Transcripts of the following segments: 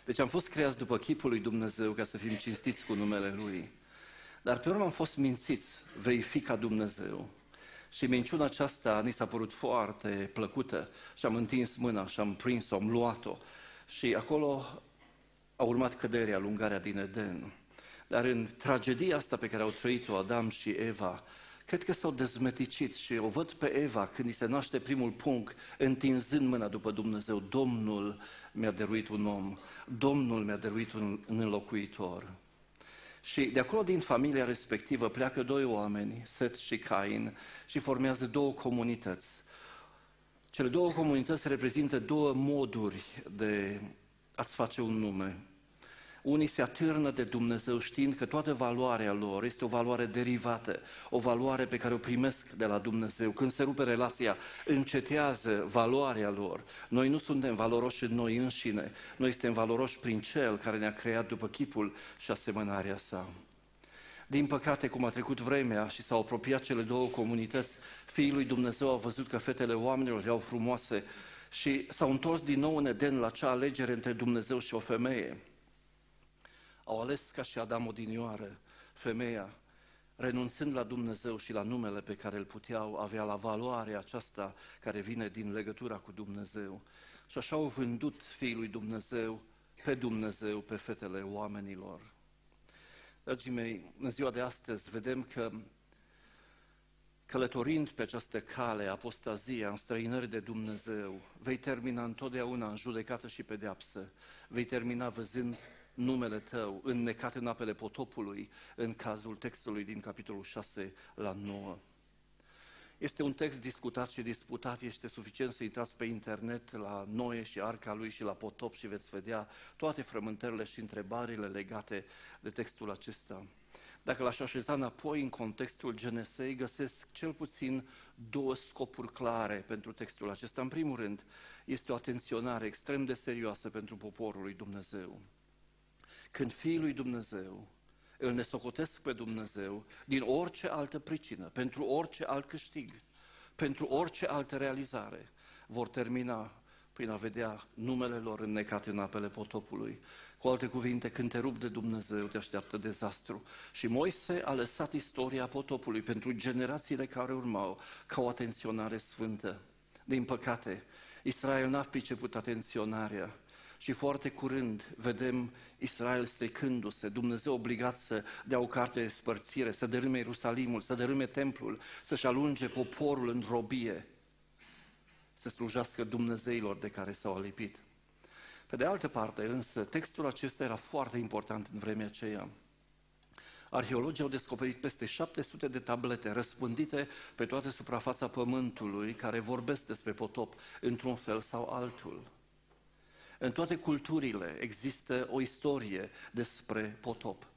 Deci am fost creați după chipul lui Dumnezeu ca să fim cinstiți cu numele Lui. Dar pe urmă am fost mințiți, vei fi ca Dumnezeu. Și minciuna aceasta ni s-a părut foarte plăcută și am întins mâna și am prins-o, am luat-o. Și acolo a urmat căderea, alungarea din Eden. Dar în tragedia asta pe care au trăit-o Adam și Eva, cred că s-au dezmeticit și o văd pe Eva când îi se naște primul punct, întinzând mâna după Dumnezeu. Domnul mi-a dăruit un om, Domnul mi-a dăruit un înlocuitor. Și de acolo, din familia respectivă, pleacă doi oameni, Set și Cain, și formează două comunități. Cele două comunități reprezintă două moduri de a-ți face un nume. Unii se atârnă de Dumnezeu știind că toată valoarea lor este o valoare derivată, o valoare pe care o primesc de la Dumnezeu. Când se rupe relația, încetează valoarea lor. Noi nu suntem valoroși în noi înșine, noi suntem valoroși prin Cel care ne-a creat după chipul și asemănarea Sa. Din păcate, cum a trecut vremea și s-au apropiat cele două comunități, Fiii lui Dumnezeu au văzut că fetele oamenilor erau frumoase și s-au întors din nou în Eden la acea alegere între Dumnezeu și o femeie. Au ales ca și Adam odinioară, femeia, renunțând la Dumnezeu și la numele pe care îl puteau avea, la valoarea aceasta care vine din legătura cu Dumnezeu. Și așa au vândut Fiii lui Dumnezeu, pe fetele oamenilor. Dragii mei, în ziua de astăzi vedem că călătorind pe această cale, apostazia, înstrăinări de Dumnezeu, vei termina întotdeauna în judecată și pedeapsă, vei termina văzând numele tău înnecat în apele potopului, în cazul textului din capitolul 6 la 9. Este un text discutat și disputat, este suficient să intrați pe internet la Noe și arca lui și la potop și veți vedea toate frământările și întrebările legate de textul acesta. Dacă l-aș așeza înapoi în contextul Genesei, găsesc cel puțin două scopuri clare pentru textul acesta. În primul rând, este o atenționare extrem de serioasă pentru poporul lui Dumnezeu. Când Fiii lui Dumnezeu îl nesocotesc pe Dumnezeu din orice altă pricină, pentru orice alt câștig, pentru orice altă realizare, vor termina prin a vedea numele lor înnecat în apele potopului. Cu alte cuvinte, când te rupi de Dumnezeu, te așteaptă dezastru. Și Moise a lăsat istoria potopului pentru generațiile care urmau ca o atenționare sfântă. Din păcate, Israel n-a priceput atenționarea. Și foarte curând vedem Israel stricându-se, Dumnezeu obligat să dea o carte de spărțire, să dărâme Ierusalimul, să dărâme templul, să-și alunge poporul în robie, să slujească Dumnezeilor de care s-au alipit. Pe de altă parte, însă, textul acesta era foarte important în vremea aceea. Arheologii au descoperit peste 700 de tablete răspândite pe toată suprafața pământului care vorbesc despre potop într-un fel sau altul. În toate culturile există o istorie despre potop.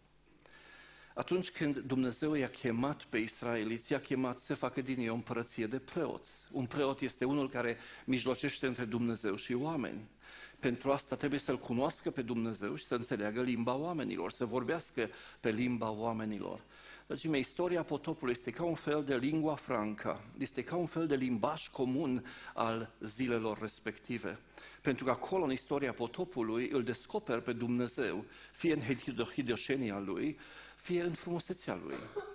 Atunci când Dumnezeu i-a chemat pe israeliți, i-a chemat să facă din ei o împărăție de preoți. Un preot este unul care mijlocește între Dumnezeu și oameni. Pentru asta trebuie să-L cunoască pe Dumnezeu și să înțeleagă limba oamenilor, să vorbească pe limba oamenilor. Dragii mei, istoria potopului este ca un fel de lingua franca, este ca un fel de limbaj comun al zilelor respective. Pentru că acolo, în istoria potopului, îl descoperi pe Dumnezeu, fie în hidoșenia Lui, fie în frumusețea Lui,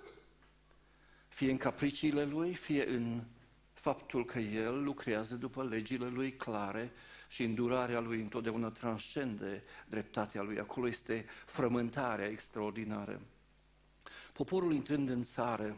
fie în capriciile Lui, fie în faptul că El lucrează după legile Lui clare și îndurarea Lui întotdeauna transcende dreptatea Lui. Acolo este frământarea extraordinară. Poporul, intrând în țară,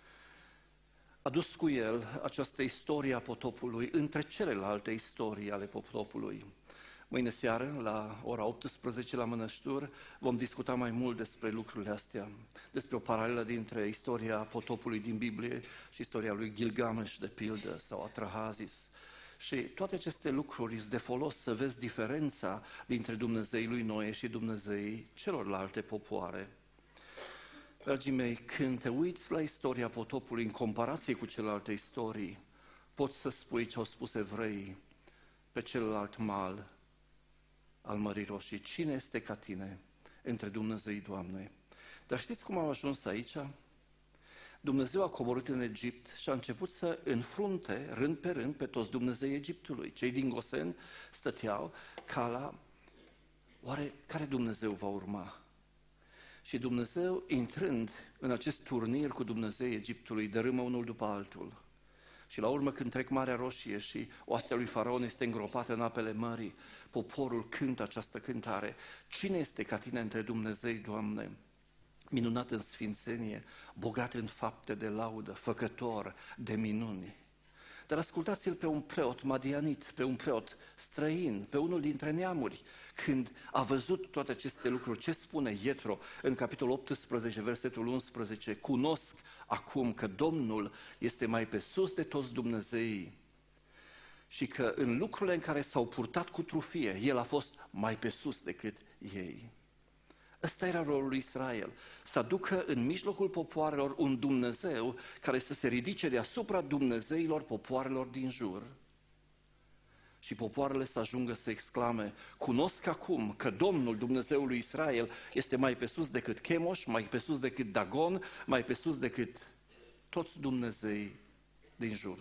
a dus cu el această istorie a potopului între celelalte istorii ale potopului. Mâine seară, la ora 18 la Mănăștur, vom discuta mai mult despre lucrurile astea, despre o paralelă dintre istoria potopului din Biblie și istoria lui Gilgamesh, de pildă, sau Atrahazis. Și toate aceste lucruri îți de folos să vezi diferența dintre Dumnezeii lui Noe și Dumnezeii celorlalte popoare. Dragii mei, când te uiți la istoria potopului în comparație cu celelalte istorii, poți să spui ce au spus evreii pe celălalt mal al Mării Roșii. Cine este ca tine între Dumnezei, Doamne? Dar știți cum au ajuns aici? Dumnezeu a coborât în Egipt și a început să înfrunte, rând pe rând, pe toți Dumnezeii Egiptului. Cei din Gosen stăteau ca la oare care Dumnezeu va urma? Și Dumnezeu, intrând în acest turnir cu Dumnezei Egiptului, dărâmă unul după altul. Și la urmă, când trec Marea Roșie și oastea lui Faraon este îngropată în apele mării, poporul cântă această cântare. Cine este ca tine între Dumnezei, Doamne? Minunat în sfințenie, bogat în fapte de laudă, făcător de minuni. Dar ascultați-l pe un preot madianit, pe un preot străin, pe unul dintre neamuri. Când a văzut toate aceste lucruri, ce spune Ietro în capitolul 18, versetul 11? Cunosc acum că Domnul este mai pe sus de toți Dumnezeii și că în lucrurile în care s-au purtat cu trufie, El a fost mai pe sus decât ei. Ăsta era rolul lui Israel, să aducă în mijlocul popoarelor un Dumnezeu care să se ridice deasupra dumnezeilor popoarelor din jur. Și popoarele să ajungă să exclame, cunosc acum că Domnul, Dumnezeul lui Israel, este mai pe sus decât Chemoș, mai pe sus decât Dagon, mai pe sus decât toți dumnezei din jur.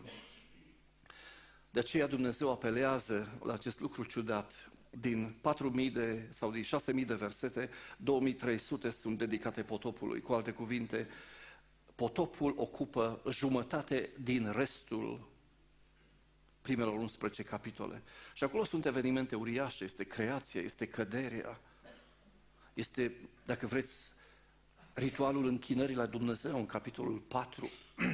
De aceea Dumnezeu apelează la acest lucru ciudat. Din 4.000 sau din 6.000 de versete, 2.300 sunt dedicate potopului. Cu alte cuvinte, potopul ocupă jumătate din restul primelor 11 capitole. Și acolo sunt evenimente uriașe, este creația, este căderea, este, dacă vreți, ritualul închinării la Dumnezeu în capitolul 4.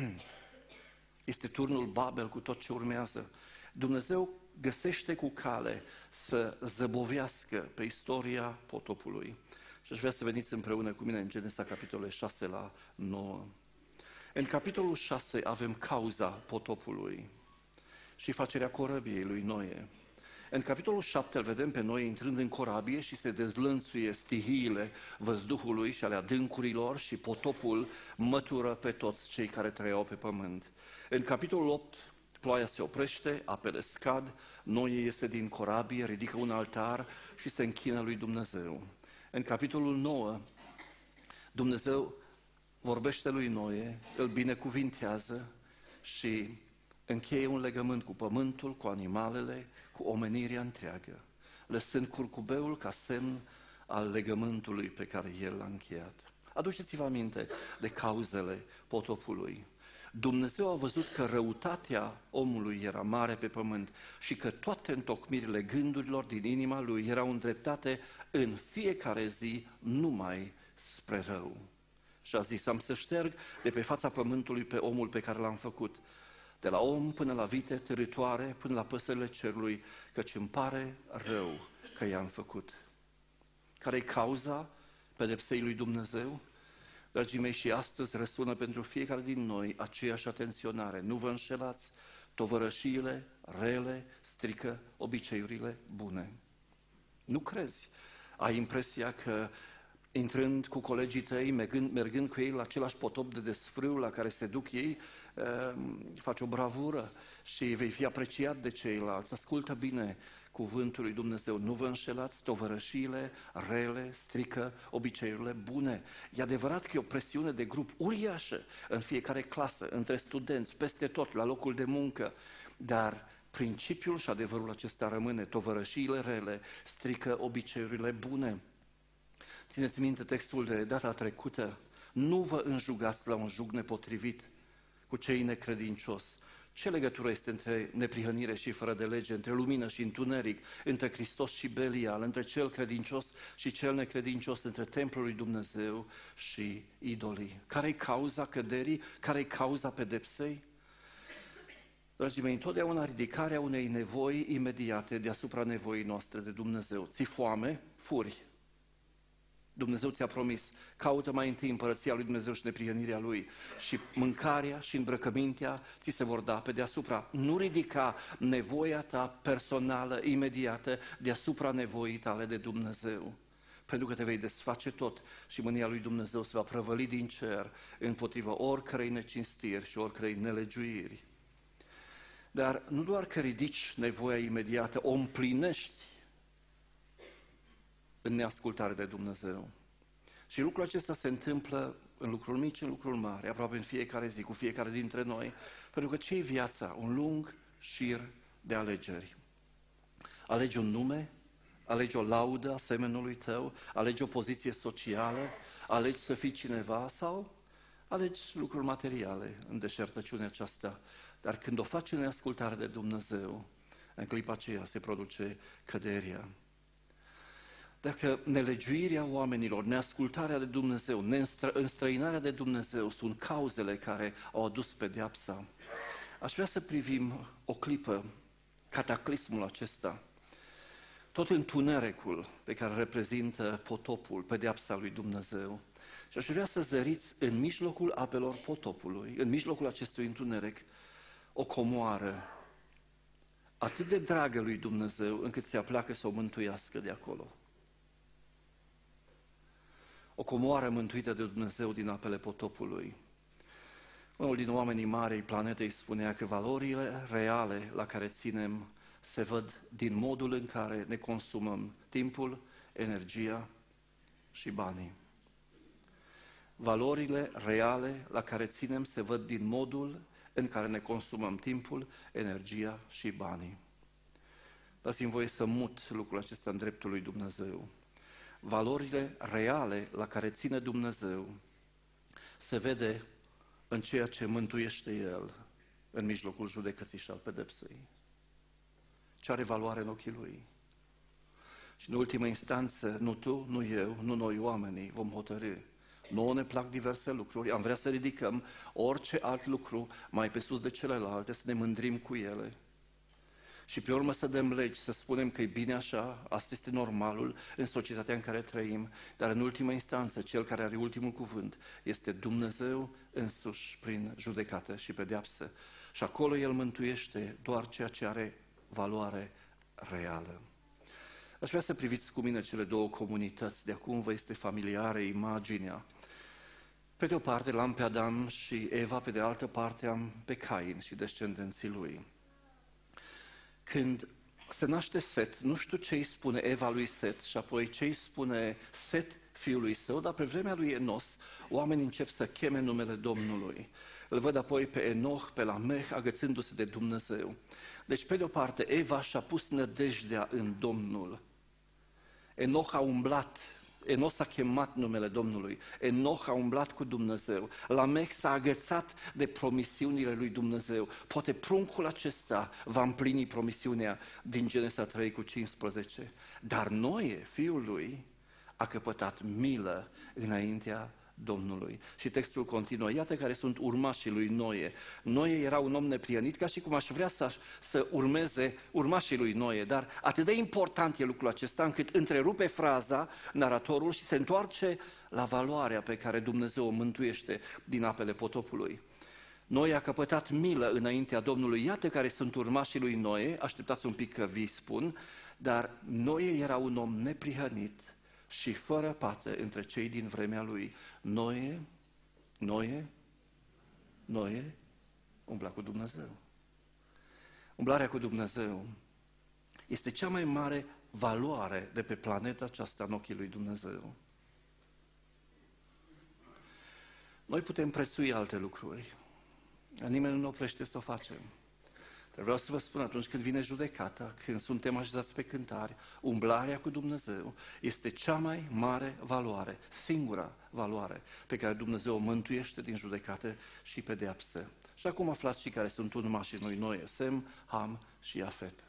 Este turnul Babel cu tot ce urmează. Dumnezeu găsește cu cale să zăbovească pe istoria potopului. Și aș vrea să veniți împreună cu mine în Genesa, capitolele 6 la 9. În capitolul 6 avem cauza potopului și facerea corăbiei lui Noe. În capitolul 7 îl vedem pe Noe intrând în corabie și se dezlănțuie stihiile văzduhului și ale adâncurilor și potopul mătură pe toți cei care trăiau pe pământ. În capitolul 8 ploaia se oprește, apele scad, Noe iese din corabie, ridică un altar și se închină lui Dumnezeu. În capitolul 9 Dumnezeu vorbește lui Noe, îl binecuvintează și încheie un legământ cu pământul, cu animalele, cu omenirea întreagă, lăsând curcubeul ca semn al legământului pe care el l-a încheiat. Aduceți-vă aminte de cauzele potopului. Dumnezeu a văzut că răutatea omului era mare pe pământ și că toate întocmirile gândurilor din inima lui erau îndreptate în fiecare zi numai spre rău. Și a zis, am să șterg de pe fața pământului pe omul pe care l-am făcut, de la om până la vite târătoare, până la păsările cerului, căci îmi pare rău că i-am făcut. Care-i cauza pedepsei lui Dumnezeu? Dragii mei, și astăzi răsună pentru fiecare din noi aceeași atenționare. Nu vă înșelați, tovărășiile rele strică obiceiurile bune. Nu crezi? Ai impresia că intrând cu colegii tăi, mergând cu ei la același potop de desfrâu la care se duc ei, faci o bravură și vei fi apreciat de ceilalți. Ascultă bine cuvântul lui Dumnezeu. Nu vă înșelați, tovărășiile rele strică obiceiurile bune. E adevărat că e o presiune de grup uriașă în fiecare clasă, între studenți, peste tot, la locul de muncă, dar principiul și adevărul acesta rămâne. Tovărășiile rele strică obiceiurile bune. Țineți minte textul de data trecută, nu vă înjugați la un jug nepotrivit cu cei necredincios. Ce legătură este între neprihănire și fără de lege, între lumină și întuneric, între Hristos și Belial, între cel credincios și cel necredincios, între templul lui Dumnezeu și idolii? Care-i cauza căderii? Care-i cauza pedepsei? Dragii mei, întotdeauna ridicarea unei nevoi imediate deasupra nevoii noastre de Dumnezeu. Ți foame? Furi. Dumnezeu ți-a promis, caută mai întâi împărăția lui Dumnezeu și neprihănirea lui și mâncarea și îmbrăcămintea ți se vor da pe deasupra. Nu ridica nevoia ta personală, imediată, deasupra nevoii tale de Dumnezeu. Pentru că te vei desface tot și mânia lui Dumnezeu se va prăvăli din cer împotriva oricărei necinstiri și oricărei nelegiuiri. Dar nu doar că ridici nevoia imediată, o împlinești în neascultare de Dumnezeu. Și lucrul acesta se întâmplă în lucruri mici, în lucruri mari, aproape în fiecare zi, cu fiecare dintre noi, pentru că ce-i viața? Un lung șir de alegeri. Alegi un nume, alegi o laudă a semenului tău, alegi o poziție socială, alegi să fii cineva sau alegi lucruri materiale în deșertăciunea aceasta. Dar când o faci în neascultare de Dumnezeu, în clipa aceea se produce căderea. Dacă nelegiuirea oamenilor, neascultarea de Dumnezeu, înstrăinarea de Dumnezeu sunt cauzele care au adus pedeapsa, aș vrea să privim o clipă cataclismul acesta, tot întunericul pe care reprezintă potopul, pedeapsa lui Dumnezeu. Și aș vrea să zăriți în mijlocul apelor potopului, în mijlocul acestui întuneric, o comoară atât de dragă lui Dumnezeu, încât se apleacă să o mântuiască de acolo. O comoară mântuită de Dumnezeu din apele potopului. Unul din oamenii mari ai planetei spunea că valorile reale la care ținem se văd din modul în care ne consumăm timpul, energia și banii. Valorile reale la care ținem se văd din modul în care ne consumăm timpul, energia și banii. Dați-mi voie să mut lucrul acesta în dreptul lui Dumnezeu. Valorile reale la care ține Dumnezeu se vede în ceea ce mântuiește El în mijlocul judecății și al pedepsei. Ce are valoare în ochii Lui. Și în ultimă instanță, nu tu, nu eu, nu noi oamenii vom hotărî. Nouă ne plac diverse lucruri, am vrea să ridicăm orice alt lucru mai pe sus de celelalte, să ne mândrim cu ele. Și pe urmă să dăm legi, să spunem că e bine așa, asta este normalul în societatea în care trăim, dar în ultimă instanță, cel care are ultimul cuvânt este Dumnezeu însuși prin judecată și pedeapsă. Și acolo El mântuiește doar ceea ce are valoare reală. Aș vrea să priviți cu mine cele două comunități, de acum vă este familiară imaginea. Pe de o parte l-am pe Adam și Eva, pe de altă parte am pe Cain și descendenții lui. Când se naște Set, nu știu ce îi spune Eva lui Set și apoi ce îi spune Set fiului său, dar pe vremea lui Enos, oamenii încep să cheme numele Domnului. Îl văd apoi pe Enoch, pe Lamech, agățându-se de Dumnezeu. Deci, pe de o parte, Eva și-a pus nădejdea în Domnul. Enoch a umblat, Enos a chemat numele Domnului, Enoch a umblat cu Dumnezeu, Lamech s-a agățat de promisiunile lui Dumnezeu. Poate pruncul acesta va împlini promisiunea din Genesa 3:15. Dar Noe, fiul lui, a căpătat milă înaintea Domnului. Și textul continuă, iată care sunt urmașii lui Noe. Noe era un om neprihănit, ca și cum aș vrea să urmeze urmașii lui Noe, dar atât de important e lucrul acesta, încât întrerupe fraza, naratorul, și se întoarce la valoarea pe care Dumnezeu o mântuiește din apele potopului. Noe a căpătat milă înaintea Domnului, iată care sunt urmașii lui Noe, așteptați un pic că vi spun, dar Noe era un om neprihănit și fără pată între cei din vremea lui. Noe umbla cu Dumnezeu. Umblarea cu Dumnezeu este cea mai mare valoare de pe planeta aceasta în ochii lui Dumnezeu. Noi putem prețui alte lucruri. Nimeni nu ne oprește să o facem. Dar vreau să vă spun, atunci când vine judecata, când suntem așezați pe cântari, umblarea cu Dumnezeu este cea mai mare valoare, singura valoare pe care Dumnezeu o mântuiește din judecată și pedeapsă. Și acum aflați și care sunt urmașii lui Noe, Sem, Ham și Iafet.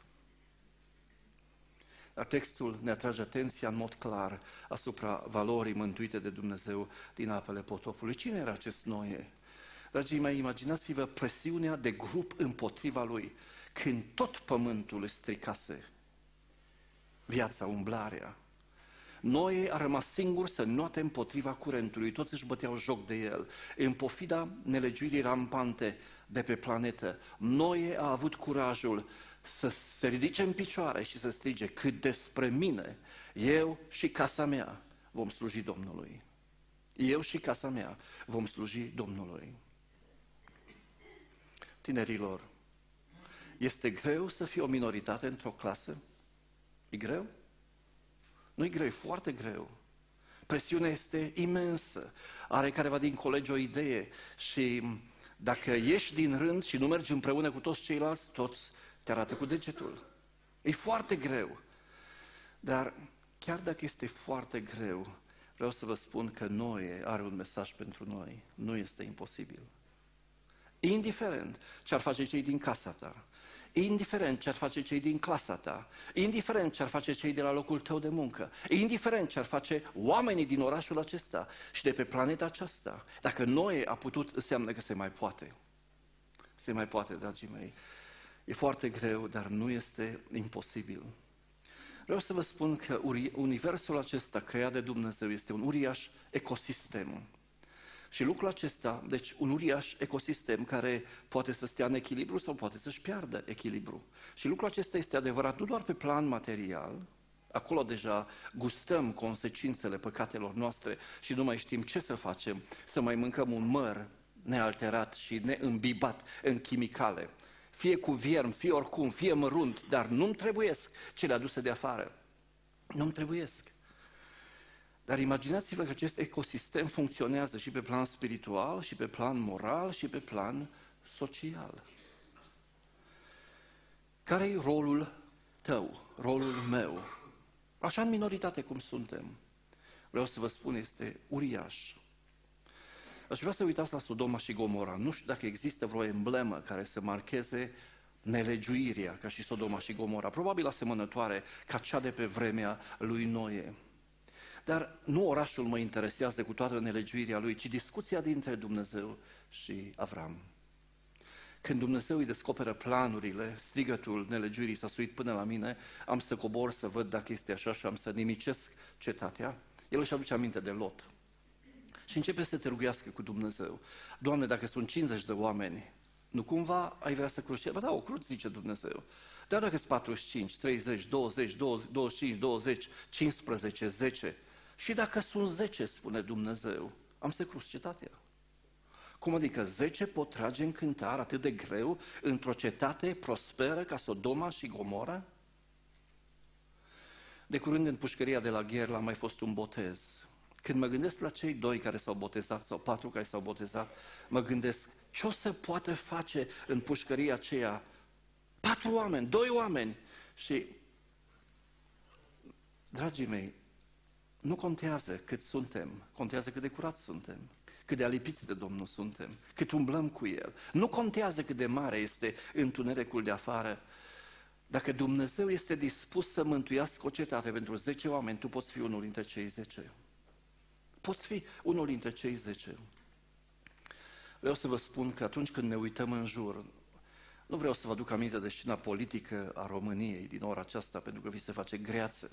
Dar textul ne atrage atenția în mod clar asupra valorii mântuite de Dumnezeu din apele potopului. Cine era acest Noe? Dragii mei, imaginați-vă presiunea de grup împotriva lui, când tot pământul îi stricase viața, umblarea. Noe a rămas singur să înoate împotriva curentului, toți își băteau joc de el. În pofida nelegiuirii rampante de pe planetă, Noe a avut curajul să se ridice în picioare și să strige, cât despre mine, eu și casa mea vom sluji Domnului. Eu și casa mea vom sluji Domnului. Tinerilor, este greu să fii o minoritate într-o clasă? E greu? Nu e greu, e foarte greu. Presiunea este imensă. Are careva din colegi o idee și dacă ieși din rând și nu mergi împreună cu toți ceilalți, toți te arată cu degetul. E foarte greu. Dar chiar dacă este foarte greu, vreau să vă spun că Noe are un mesaj pentru noi. Nu este imposibil. Indiferent ce ar face cei din casa ta, indiferent ce ar face cei din clasa ta, indiferent ce ar face cei de la locul tău de muncă, indiferent ce ar face oamenii din orașul acesta și de pe planeta aceasta, dacă Noe a putut, înseamnă că se mai poate. Se mai poate, dragii mei. E foarte greu, dar nu este imposibil. Vreau să vă spun că universul acesta creat de Dumnezeu este un uriaș ecosistem. Și lucrul acesta, deci un uriaș ecosistem care poate să stea în echilibru sau poate să-și piardă echilibru. Și lucrul acesta este adevărat nu doar pe plan material, acolo deja gustăm consecințele păcatelor noastre și nu mai știm ce să facem, să mai mâncăm un măr nealterat și neîmbibat în chimicale. Fie cu vierm, fie oricum, fie mărunt, dar nu-mi trebuiesc cele aduse de afară. Nu-mi trebuiesc. Dar imaginați-vă că acest ecosistem funcționează și pe plan spiritual, și pe plan moral, și pe plan social. Care e rolul tău, rolul meu? Așa în minoritate cum suntem. Vreau să vă spun, este uriaș. Aș vrea să uitați la Sodoma și Gomora. Nu știu dacă există vreo emblemă care să marcheze nelegiuirea ca și Sodoma și Gomora. Probabil asemănătoare ca cea de pe vremea lui Noe. Dar nu orașul mă interesează cu toată nelegiuirea lui, ci discuția dintre Dumnezeu și Avram. Când Dumnezeu îi descoperă planurile, strigătul nelegiuirii s-a suit până la mine, am să cobor să văd dacă este așa și am să nimicesc cetatea. El își aduce aminte de Lot. Și începe să te rugească cu Dumnezeu. Doamne, dacă sunt 50 de oameni, nu cumva ai vrea să cruci? Bă, da, o cruci, zice Dumnezeu. Dar dacă sunt 45, 30, 20, 25, 20, 15, 10, și dacă sunt 10, spune Dumnezeu, am să cruci cetatea. Cum adică 10 pot trage în cântar atât de greu într-o cetate prosperă ca Sodoma și Gomora? De curând în pușcăria de la Gherla a mai fost un botez. Când mă gândesc la cei 2 care s-au botezat sau 4 care s-au botezat, mă gândesc ce o să poată face în pușcăria aceea 4 oameni, 2 oameni. Și, dragii mei, nu contează cât suntem, contează cât de curați suntem, cât de alipiți de Domnul suntem, cât umblăm cu El. Nu contează cât de mare este întunericul de afară. Dacă Dumnezeu este dispus să mântuiască o cetate pentru 10 oameni, tu poți fi unul dintre cei 10. Poți fi unul dintre cei 10. Vreau să vă spun că atunci când ne uităm în jur, nu vreau să vă aduc aminte de scena politică a României din ora aceasta, pentru că vi se face greață.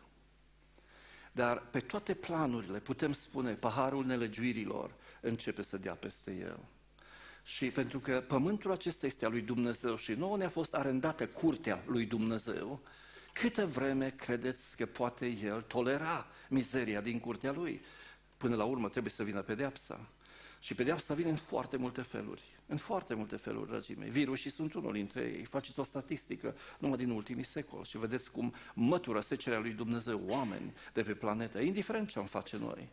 Dar pe toate planurile putem spune, paharul nelegiuirilor începe să dea peste el. Și pentru că pământul acesta este al lui Dumnezeu și nouă ne-a fost arendată curtea lui Dumnezeu, câtă vreme credeți că poate El tolera mizeria din curtea Lui? Până la urmă trebuie să vină pedeapsa. Și pedeapsa vine în foarte multe feluri. În foarte multe feluri, dragii mei. Virusii sunt unul dintre ei. Faceți o statistică numai din ultimii secoli și vedeți cum mătură secerea lui Dumnezeu oameni de pe planetă, indiferent ce am face noi.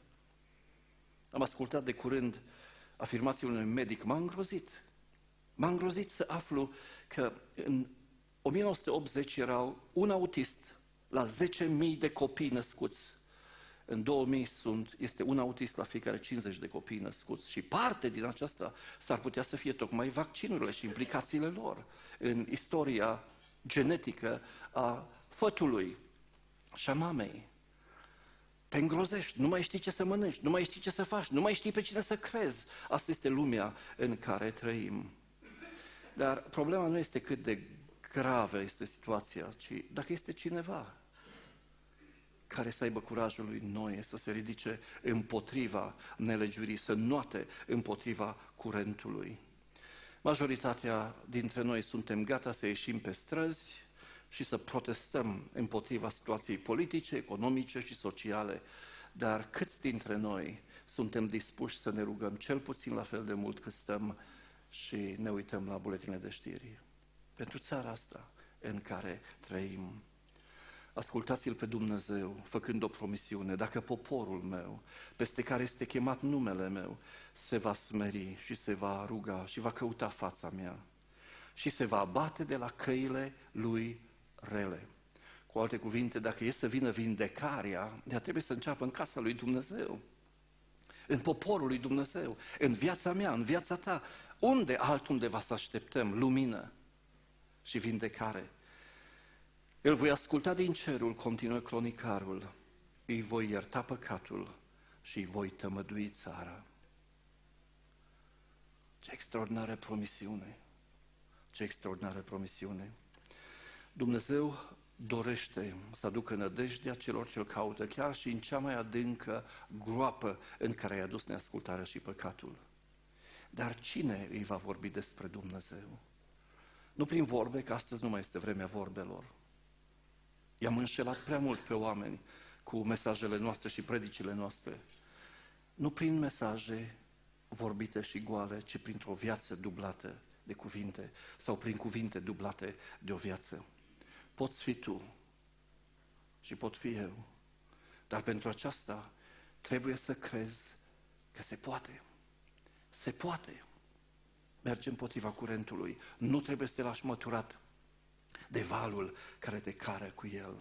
Am ascultat de curând afirmațiile unui medic, m-a îngrozit. M-a îngrozit să aflu că în 1980 erau un autist la 10.000 de copii născuți. În 2000 este un autist la fiecare 50 de copii născuți și parte din aceasta s-ar putea să fie tocmai vaccinurile și implicațiile lor în istoria genetică a fătului și a mamei. Te îngrozești, nu mai știi ce să mănânci, nu mai știi ce să faci, nu mai știi pe cine să crezi. Asta este lumea în care trăim. Dar problema nu este cât de gravă este situația, ci dacă este cineva care să aibă curajul lui Noe să se ridice împotriva nelegiuirii, să nuate împotriva curentului. Majoritatea dintre noi suntem gata să ieșim pe străzi și să protestăm împotriva situației politice, economice și sociale, dar câți dintre noi suntem dispuși să ne rugăm cel puțin la fel de mult cât stăm și ne uităm la buletinele de știri pentru țara asta în care trăim? Ascultați-L pe Dumnezeu, făcând o promisiune, dacă poporul meu, peste care este chemat numele meu, se va smeri și se va ruga și va căuta fața mea și se va abate de la căile lui rele, Cu alte cuvinte, dacă e să vină vindecarea, ea trebuie să înceapă în casa lui Dumnezeu, în poporul lui Dumnezeu, în viața mea, în viața ta. Unde altundeva să așteptăm lumină și vindecare? Îl voi asculta din cerul, continuă cronicarul, îi voi ierta păcatul și îi voi tămădui țara. Ce extraordinară promisiune! Ce extraordinară promisiune! Dumnezeu dorește să aducă nădejdea celor ce-L caută, chiar și în cea mai adâncă groapă în care i-a dus neascultarea și păcatul. Dar cine îi va vorbi despre Dumnezeu? Nu prin vorbe, că astăzi nu mai este vremea vorbelor. I-am înșelat prea mult pe oameni cu mesajele noastre și predicile noastre. Nu prin mesaje vorbite și goale, ci printr-o viață dublată de cuvinte sau prin cuvinte dublate de o viață. Poți fi tu și pot fi eu, dar pentru aceasta trebuie să crezi că se poate. Se poate. Merge împotriva curentului. Nu trebuie să te lași măturat de valul care te cară cu el.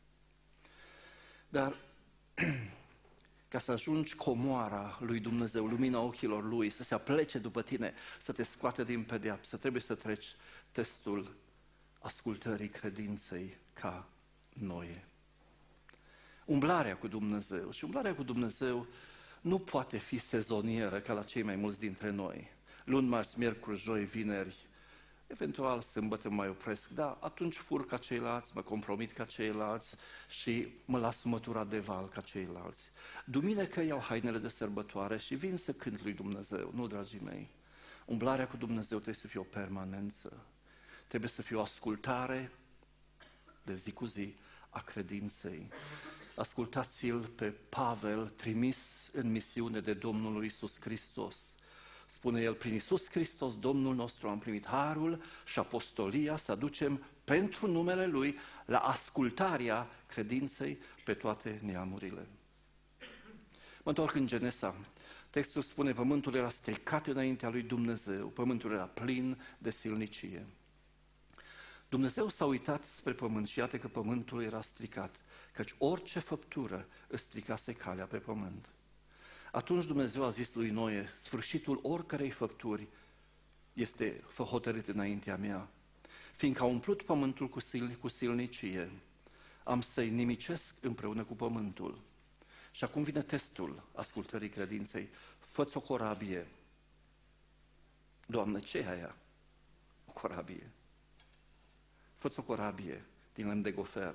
Dar ca să ajungi comoara lui Dumnezeu, lumina ochilor lui, să se aplece după tine, să te scoate din pedeapsă, trebuie să treci testul ascultării credinței ca Noe. Umblarea cu Dumnezeu. Și umblarea cu Dumnezeu nu poate fi sezonieră ca la cei mai mulți dintre noi. Luni, marți, miercuri, joi, vineri, eventual sâmbătă mai opresc, dar atunci fur ca ceilalți, mă compromit ca ceilalți și mă las măturat de val ca ceilalți. Duminică iau hainele de sărbătoare și vin să cânt lui Dumnezeu. Nu, dragii mei, umblarea cu Dumnezeu trebuie să fie o permanență. Trebuie să fie o ascultare de zi cu zi a credinței. Ascultați-l pe Pavel, trimis în misiune de Domnul Iisus Hristos. Spune el, prin Iisus Hristos, Domnul nostru, am primit harul și apostolia să aducem pentru numele Lui la ascultarea credinței pe toate neamurile. Mă întorc în Genesa. Textul spune, pământul era stricat înaintea lui Dumnezeu, pământul era plin de silnicie. Dumnezeu s-a uitat spre pământ și iată că pământul era stricat, căci orice făptură îți stricase calea pe pământ. Atunci Dumnezeu a zis lui Noe, sfârșitul oricărei făpturi este hotărât înaintea mea, fiindcă a umplut pământul cu silnicie, am să-i nimicesc împreună cu pământul. Și acum vine testul ascultării credinței. Fă-ți o corabie. Doamne, ce e aia? O corabie. Fă-ți o corabie din lemn de gofer.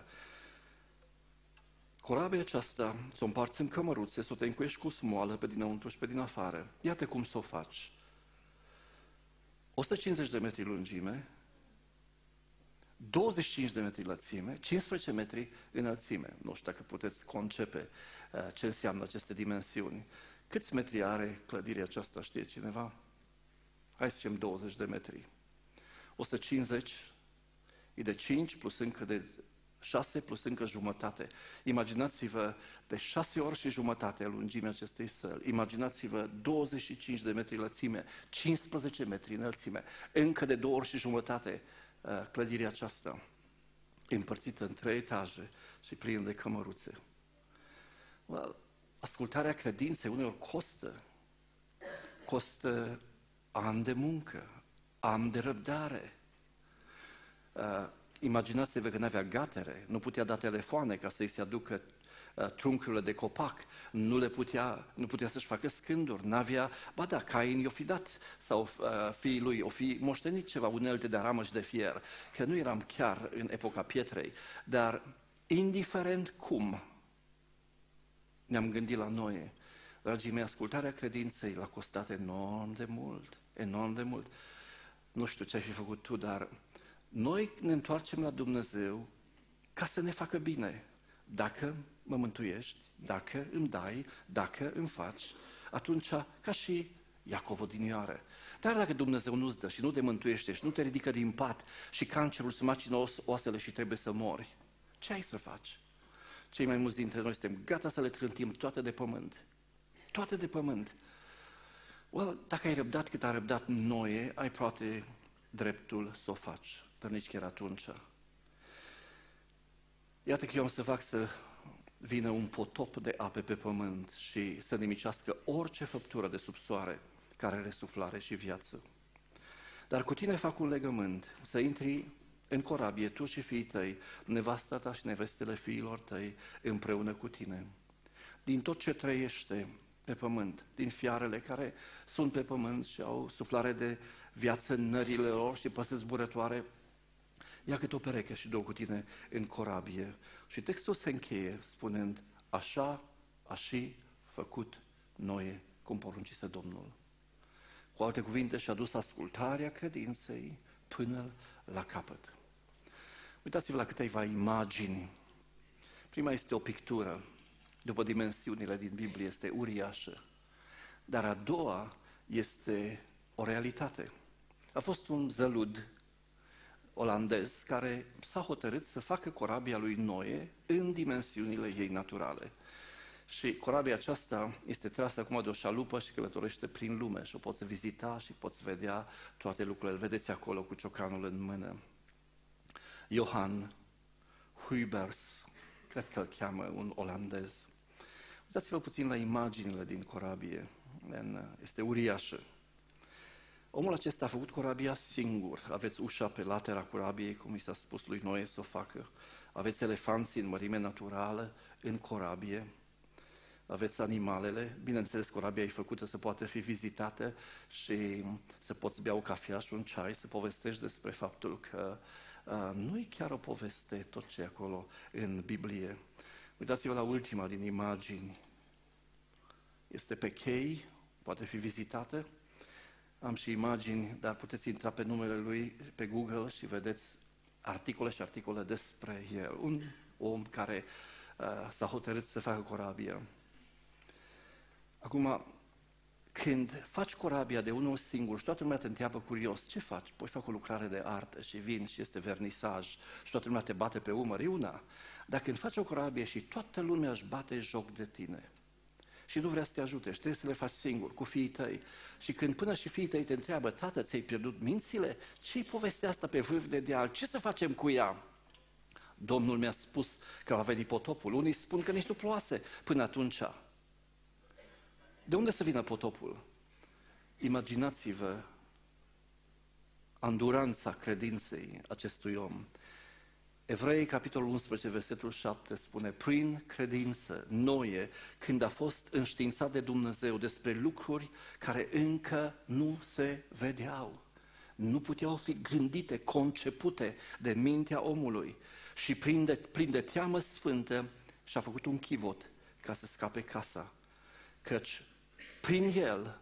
Corabia aceasta ți-o împarți în cămăruțe, să o te încuiești cu smoală pe dinăuntru și pe din afară. Iată cum să o faci. 150 de metri lungime, 25 de metri lățime, 15 metri înălțime. Nu știu dacă puteți concepe ce înseamnă aceste dimensiuni. Câți metri are clădirea aceasta, știe cineva? Hai să zicem 20 de metri. 150 e de 5 plus încă de 6 plus încă jumătate. Imaginați-vă de 6 ori și jumătate lungimea acestei săli. Imaginați-vă 25 de metri lățime, 15 metri înălțime, încă de 2 ori și jumătate clădirea aceasta, împărțită în 3 etaje și plină de cămăruțe. Well, ascultarea credinței uneori costă ani de muncă, ani de răbdare. Imaginați-vă că n-avea gatere, nu putea da telefoane ca să-i se aducă truncurile de copac, nu putea să-și facă scânduri, n-avea, ba da, Cain i-o fi dat, sau fiii lui o fi moștenit ceva unelte de aramă și de fier, că nu eram chiar în epoca pietrei, dar indiferent cum ne-am gândit la noi, dragii mei, ascultarea credinței l-a costat enorm de mult, enorm de mult. Nu știu ce ai fi făcut tu, dar noi ne întoarcem la Dumnezeu ca să ne facă bine. Dacă mă mântuiești, dacă îmi dai, dacă îmi faci, atunci ca și Iacov odinioară. Dar dacă Dumnezeu nu-ți dă și nu te mântuiește și nu te ridică din pat și cancerul îți macină oasele și trebuie să mori, ce ai să faci? Cei mai mulți dintre noi suntem gata să le trântim toate de pământ. Toate de pământ. Well, dacă ai răbdat cât a răbdat Noe, ai poate dreptul să o faci, dar nici chiar atunci. Iată că eu am să fac să vină un potop de ape pe pământ și să nimicească orice făptură de sub soare care are suflare și viață. Dar cu tine fac un legământ, să intri în corabie, tu și fiii tăi, nevasta ta și nevestele fiilor tăi, împreună cu tine. Din tot ce trăiește pe pământ, din fiarele care sunt pe pământ și au suflare de viață în nările lor și păsări zburătoare, ia câte o pereche și dă-o cu tine în corabie. Și textul se încheie spunând, așa a și făcut Noe, cum poruncise Domnul. Cu alte cuvinte, și-a dus ascultarea credinței până la capăt. Uitați-vă la câteva imagini. Prima este o pictură, după dimensiunile din Biblie, este uriașă. Dar a doua este o realitate. A fost un zălud olandez care s-a hotărât să facă corabia lui Noe în dimensiunile ei naturale. Și corabia aceasta este trasă acum de o șalupă și călătorește prin lume și o poți vizita și poți vedea toate lucrurile. Îl vedeți acolo cu ciocanul în mână. Johan Huybers, cred că îl cheamă, un olandez. Uitați-vă puțin la imaginile din corabie. Este uriașă. Omul acesta a făcut corabia singur. Aveți ușa pe latera corabiei, cum i s-a spus lui Noe să o facă. Aveți elefanții în mărime naturală în corabie. Aveți animalele. Bineînțeles, corabia e făcută să poată fi vizitată și să poți bea o cafea și un ceai, să povestești despre faptul că nu e chiar o poveste tot ce e acolo în Biblie. Uitați-vă la ultima din imagini. Este pe chei, poate fi vizitată. Am și imagini, dar puteți intra pe numele lui pe Google și vedeți articole și articole despre el. Un om care s-a hotărât să facă corabia. Acum, când faci corabia de unul singur și toată lumea te întreabă curios, ce faci? Păi fac o lucrare de artă și vin și este vernisaj și toată lumea te bate pe umăr, e una. Dar când faci o corabie și toată lumea își bate joc de tine și nu vrea să te ajute și trebuie să le faci singur, cu fiii tăi, și când până și fiii tăi te întreabă, tată, ți-ai pierdut mințile? Ce-i povestea asta pe vârf de deal? Ce să facem cu ea? Domnul mi-a spus că va veni potopul. Unii spun că nici nu ploase până atunci. De unde să vină potopul? Imaginați-vă anduranța credinței acestui om. Evrei, capitolul 11, versetul 7, spune, prin credință, Noe, când a fost înștiințat de Dumnezeu despre lucruri care încă nu se vedeau, nu puteau fi gândite, concepute de mintea omului, și plin de teamă sfântă și-a făcut un chivot ca să scape casa, căci prin el,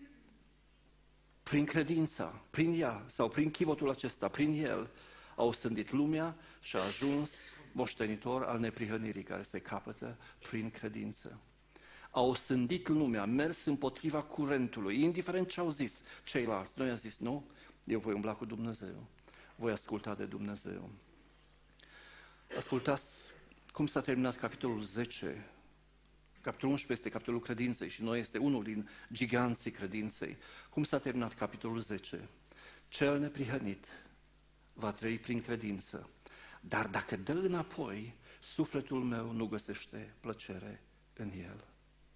prin credința, prin ea sau prin chivotul acesta, prin el, a osândit lumea și a ajuns moștenitor al neprihănirii care se capătă prin credință. A osândit lumea, a mers împotriva curentului, indiferent ce au zis ceilalți. Noi a zis, nu, eu voi umbla cu Dumnezeu, voi asculta de Dumnezeu. Ascultați cum s-a terminat capitolul 10. Capitolul 11 este capitolul credinței și Noe este unul din giganții credinței. Cum s-a terminat capitolul 10? Cel neprihănit va trăi prin credință, dar dacă dă înapoi, sufletul meu nu găsește plăcere în el.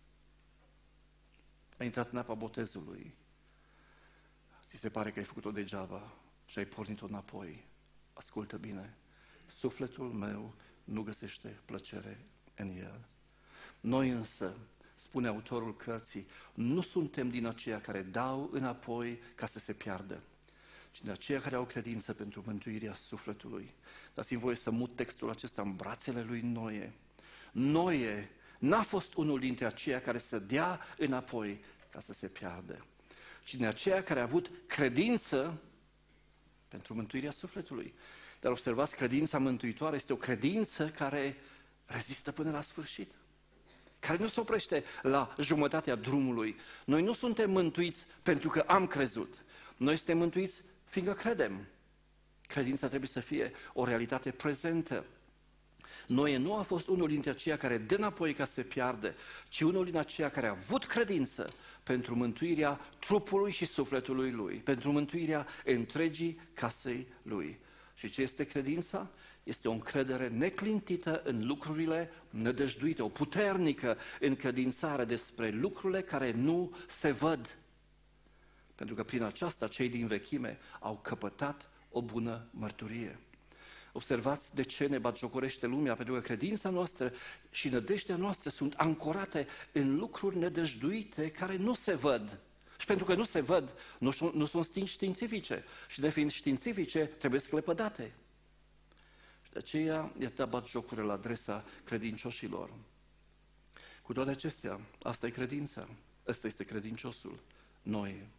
Ai intrat în apa botezului, ți se pare că ai făcut-o degeaba și ai pornit-o înapoi. Ascultă bine, sufletul meu nu găsește plăcere în el. Noi însă, spune autorul cărții, nu suntem din aceia care dau înapoi ca să se piardă, ci din aceia care au credință pentru mântuirea sufletului. Dați-mi voie să mut textul acesta în brațele lui Noe. Noe n-a fost unul dintre aceia care să dea înapoi ca să se piardă, ci din aceia care a avut credință pentru mântuirea sufletului. Dar observați, credința mântuitoare este o credință care rezistă până la sfârșit, care nu se oprește la jumătatea drumului. Noi nu suntem mântuiți pentru că am crezut. Noi suntem mântuiți fiindcă credem. Credința trebuie să fie o realitate prezentă. Noe nu a fost unul dintre aceia care dă înapoi ca să se piardă, ci unul din aceia care a avut credință pentru mântuirea trupului și sufletului lui, pentru mântuirea întregii casei lui. Și ce este credința? este o încredere neclintită în lucrurile nădăjduite, o puternică încredințare despre lucrurile care nu se văd. Pentru că prin aceasta cei din vechime au căpătat o bună mărturie. Observați de ce ne batjocorește lumea, pentru că credința noastră și nădejdea noastră sunt ancorate în lucruri nedăjduite care nu se văd. Și pentru că nu se văd, nu sunt științifice. Și nefiind științifice, trebuie sclepădate. Și de aceea e atâta batjocură la adresa credincioșilor. Cu toate acestea, asta e credința. Ăsta este credinciosul. Noi.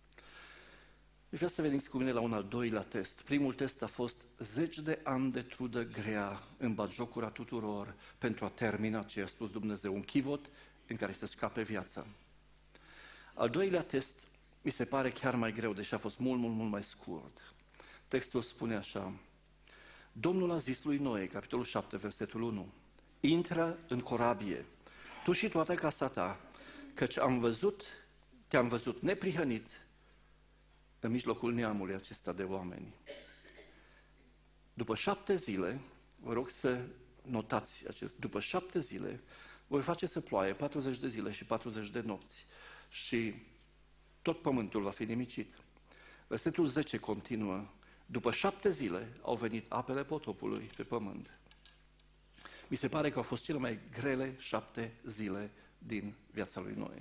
Și vreau să veniți cu mine la un al doilea test. Primul test a fost 10 de ani de trudă grea în batjocura tuturor pentru a termina ce a spus Dumnezeu, un chivot în care să scape viața. Al doilea test mi se pare chiar mai greu, deși a fost mult mai scurt. Textul spune așa: Domnul a zis lui Noe, capitolul 7, versetul 1, intră în corabie, tu și toată casa ta, căci te-am văzut neprihănit în mijlocul neamului acesta de oameni. După 7 zile, vă rog să notați după 7 zile, voi face să ploaie 40 de zile și 40 de nopți și tot pământul va fi nimicit. Versetul 10 continuă: după 7 zile au venit apele potopului pe pământ. Mi se pare că au fost cele mai grele 7 zile din viața lui Noe.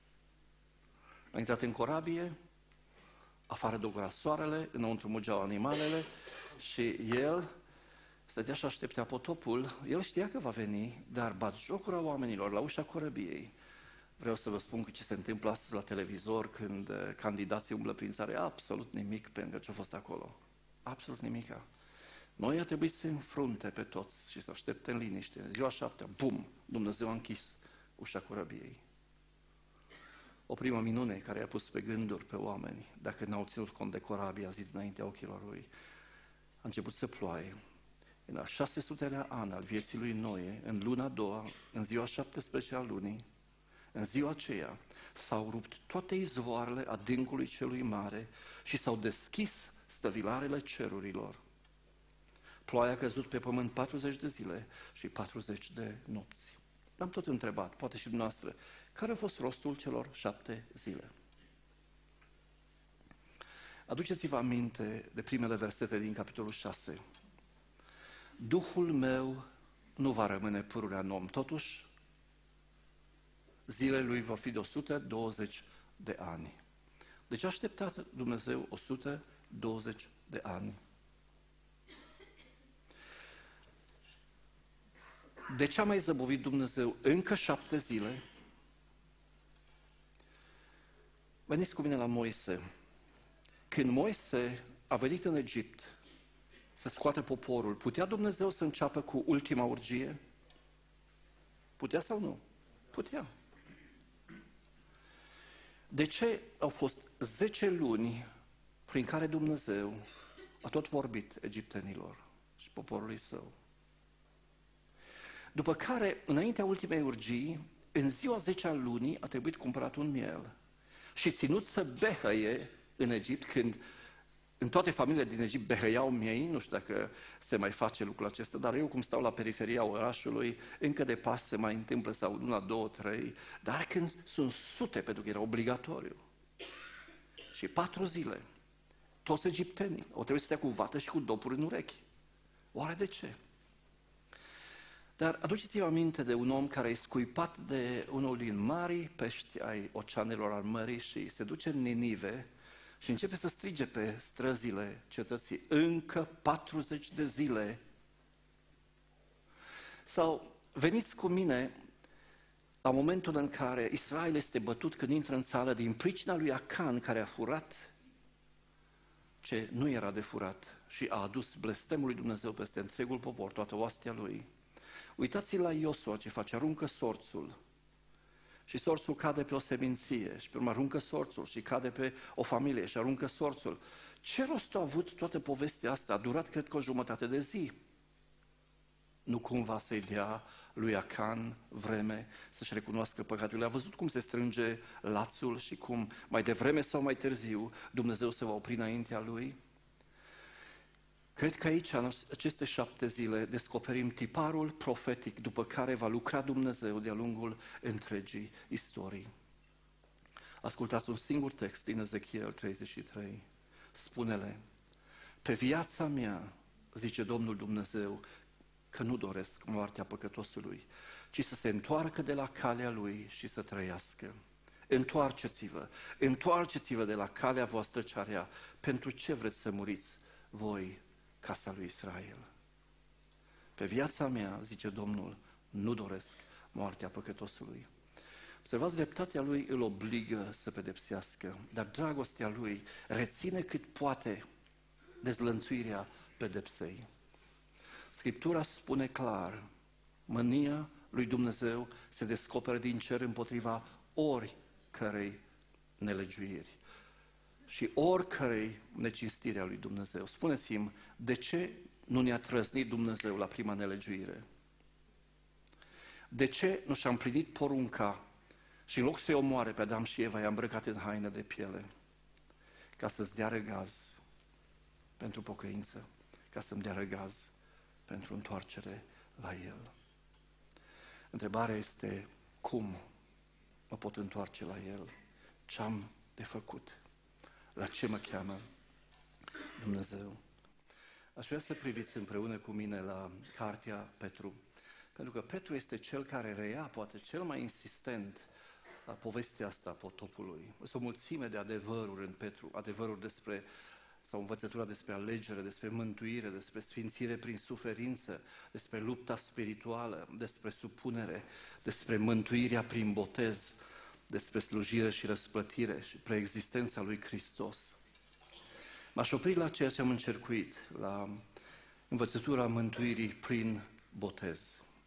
A intrat în corabie, afară dogora soarele, înăuntru mugeau animalele și el stătea și așteptea potopul. El știa că va veni, dar batjocura oamenilor la ușa corăbiei. Vreau să vă spun că ce se întâmplă astăzi la televizor când candidații umblă prin țară, absolut nimic pentru ce a fost acolo. Absolut nimica. Noi a trebuit să înfrunte pe toți și să aștepte în liniște. În ziua 7, bum, Dumnezeu a închis ușa corăbiei. O primă minune care i-a pus pe gânduri pe oameni, dacă n-au ținut cont de corabie, a zis înaintea ochilor lui, a început să ploaie. În al 600-lea an al vieții lui Noe, în luna a doua, în ziua 17 a lunii, în ziua aceea s-au rupt toate izvoarele adâncului celui mare și s-au deschis stăvilarele cerurilor. Ploaia a căzut pe pământ 40 de zile și 40 de nopți. Am tot întrebat, poate și dumneavoastră, care a fost rostul celor 7 zile? Aduceți-vă aminte de primele versete din capitolul 6. Duhul meu nu va rămâne pururea în om, totuși zilele lui vor fi de 120 de ani. Deci a așteptat Dumnezeu 120 de ani. De ce a mai zăbovit Dumnezeu încă 7 zile? Veniți cu mine la Moise. Când Moise a venit în Egipt să scoată poporul, putea Dumnezeu să înceapă cu ultima urgie? Putea sau nu? Putea. De ce au fost 10 luni prin care Dumnezeu a tot vorbit egiptenilor și poporului său? După care, înaintea ultimei urgii, în ziua 10-a lunii a trebuit cumpărat un miel și ținut să behăie în Egipt, când în toate familiile din Egipt behăiau miei, nu știu dacă se mai face lucrul acesta, dar eu cum stau la periferia orașului, încă de pas se mai întâmplă sau 1, 2, 3, dar când sunt sute, pentru că era obligatoriu. Și 4 zile, toți egiptenii au trebuit să stea cu vată și cu dopuri în urechi. Oare de ce? Dar aduceți-vă aminte de un om care e scuipat de unul din marii pești ai oceanelor al mării și se duce în Ninive și începe să strige pe străzile cetății: încă 40 de zile. Sau veniți cu mine la momentul în care Israel este bătut când intră în țară din pricina lui Acan, care a furat ce nu era de furat și a adus blestemul lui Dumnezeu peste întregul popor, toată oastea lui. Uitați-l la Iosua ce face, aruncă sorțul și sorțul cade pe o seminție și pe urmă aruncă sorțul și cade pe o familie și aruncă sorțul. Ce rost a avut toată povestea asta? A durat, cred că, o jumătate de zi. Nu cumva să-i dea lui Acan vreme să-și recunoască păcatul. A văzut cum se strânge lațul și cum mai devreme sau mai târziu Dumnezeu se va opri înaintea lui? Cred că aici, în aceste 7 zile, descoperim tiparul profetic după care va lucra Dumnezeu de-a lungul întregii istorii. Ascultați un singur text din Ezechiel 33. Spune-le: pe viața mea, zice Domnul Dumnezeu, că nu doresc moartea păcătosului, ci să se întoarcă de la calea lui și să trăiască. Întoarceți-vă de la calea voastră cea rea. Pentru ce vreți să muriți voi, casa lui Israel? Pe viața mea, zice Domnul, nu doresc moartea păcătosului. Observați, dreptatea lui îl obligă să pedepsească, dar dragostea lui reține cât poate dezlănțuirea pedepsei. Scriptura spune clar: mânia lui Dumnezeu se descoperă din cer împotriva oricărei nelegiuiri și oricărei necinstire a lui Dumnezeu. Spuneți-mi, de ce nu ne-a trăznit Dumnezeu la prima nelegiuire? De ce nu și-a împlinit porunca și în loc să-i omoare pe Adam și Eva, i-a îmbrăcat în haină de piele? Ca să-ți dea răgaz pentru pocăință, ca să-mi dea răgaz pentru întoarcere la El. Întrebarea este: cum mă pot întoarce la El? Ce-am de făcut? La ce mă cheamă Dumnezeu? Aș vrea să priviți împreună cu mine la cartea Petru, pentru că Petru este cel care reia, poate cel mai insistent, la povestea asta a potopului. Sunt o mulțime de adevăruri în Petru, adevăruri despre, sau învățătura despre alegere, despre mântuire, despre sfințire prin suferință, despre lupta spirituală, despre supunere, despre mântuirea prin botez, despre slujire și răsplătire și preexistența lui Hristos. M-aș opri la ceea ce am încercuit, la învățătura mântuirii prin botez.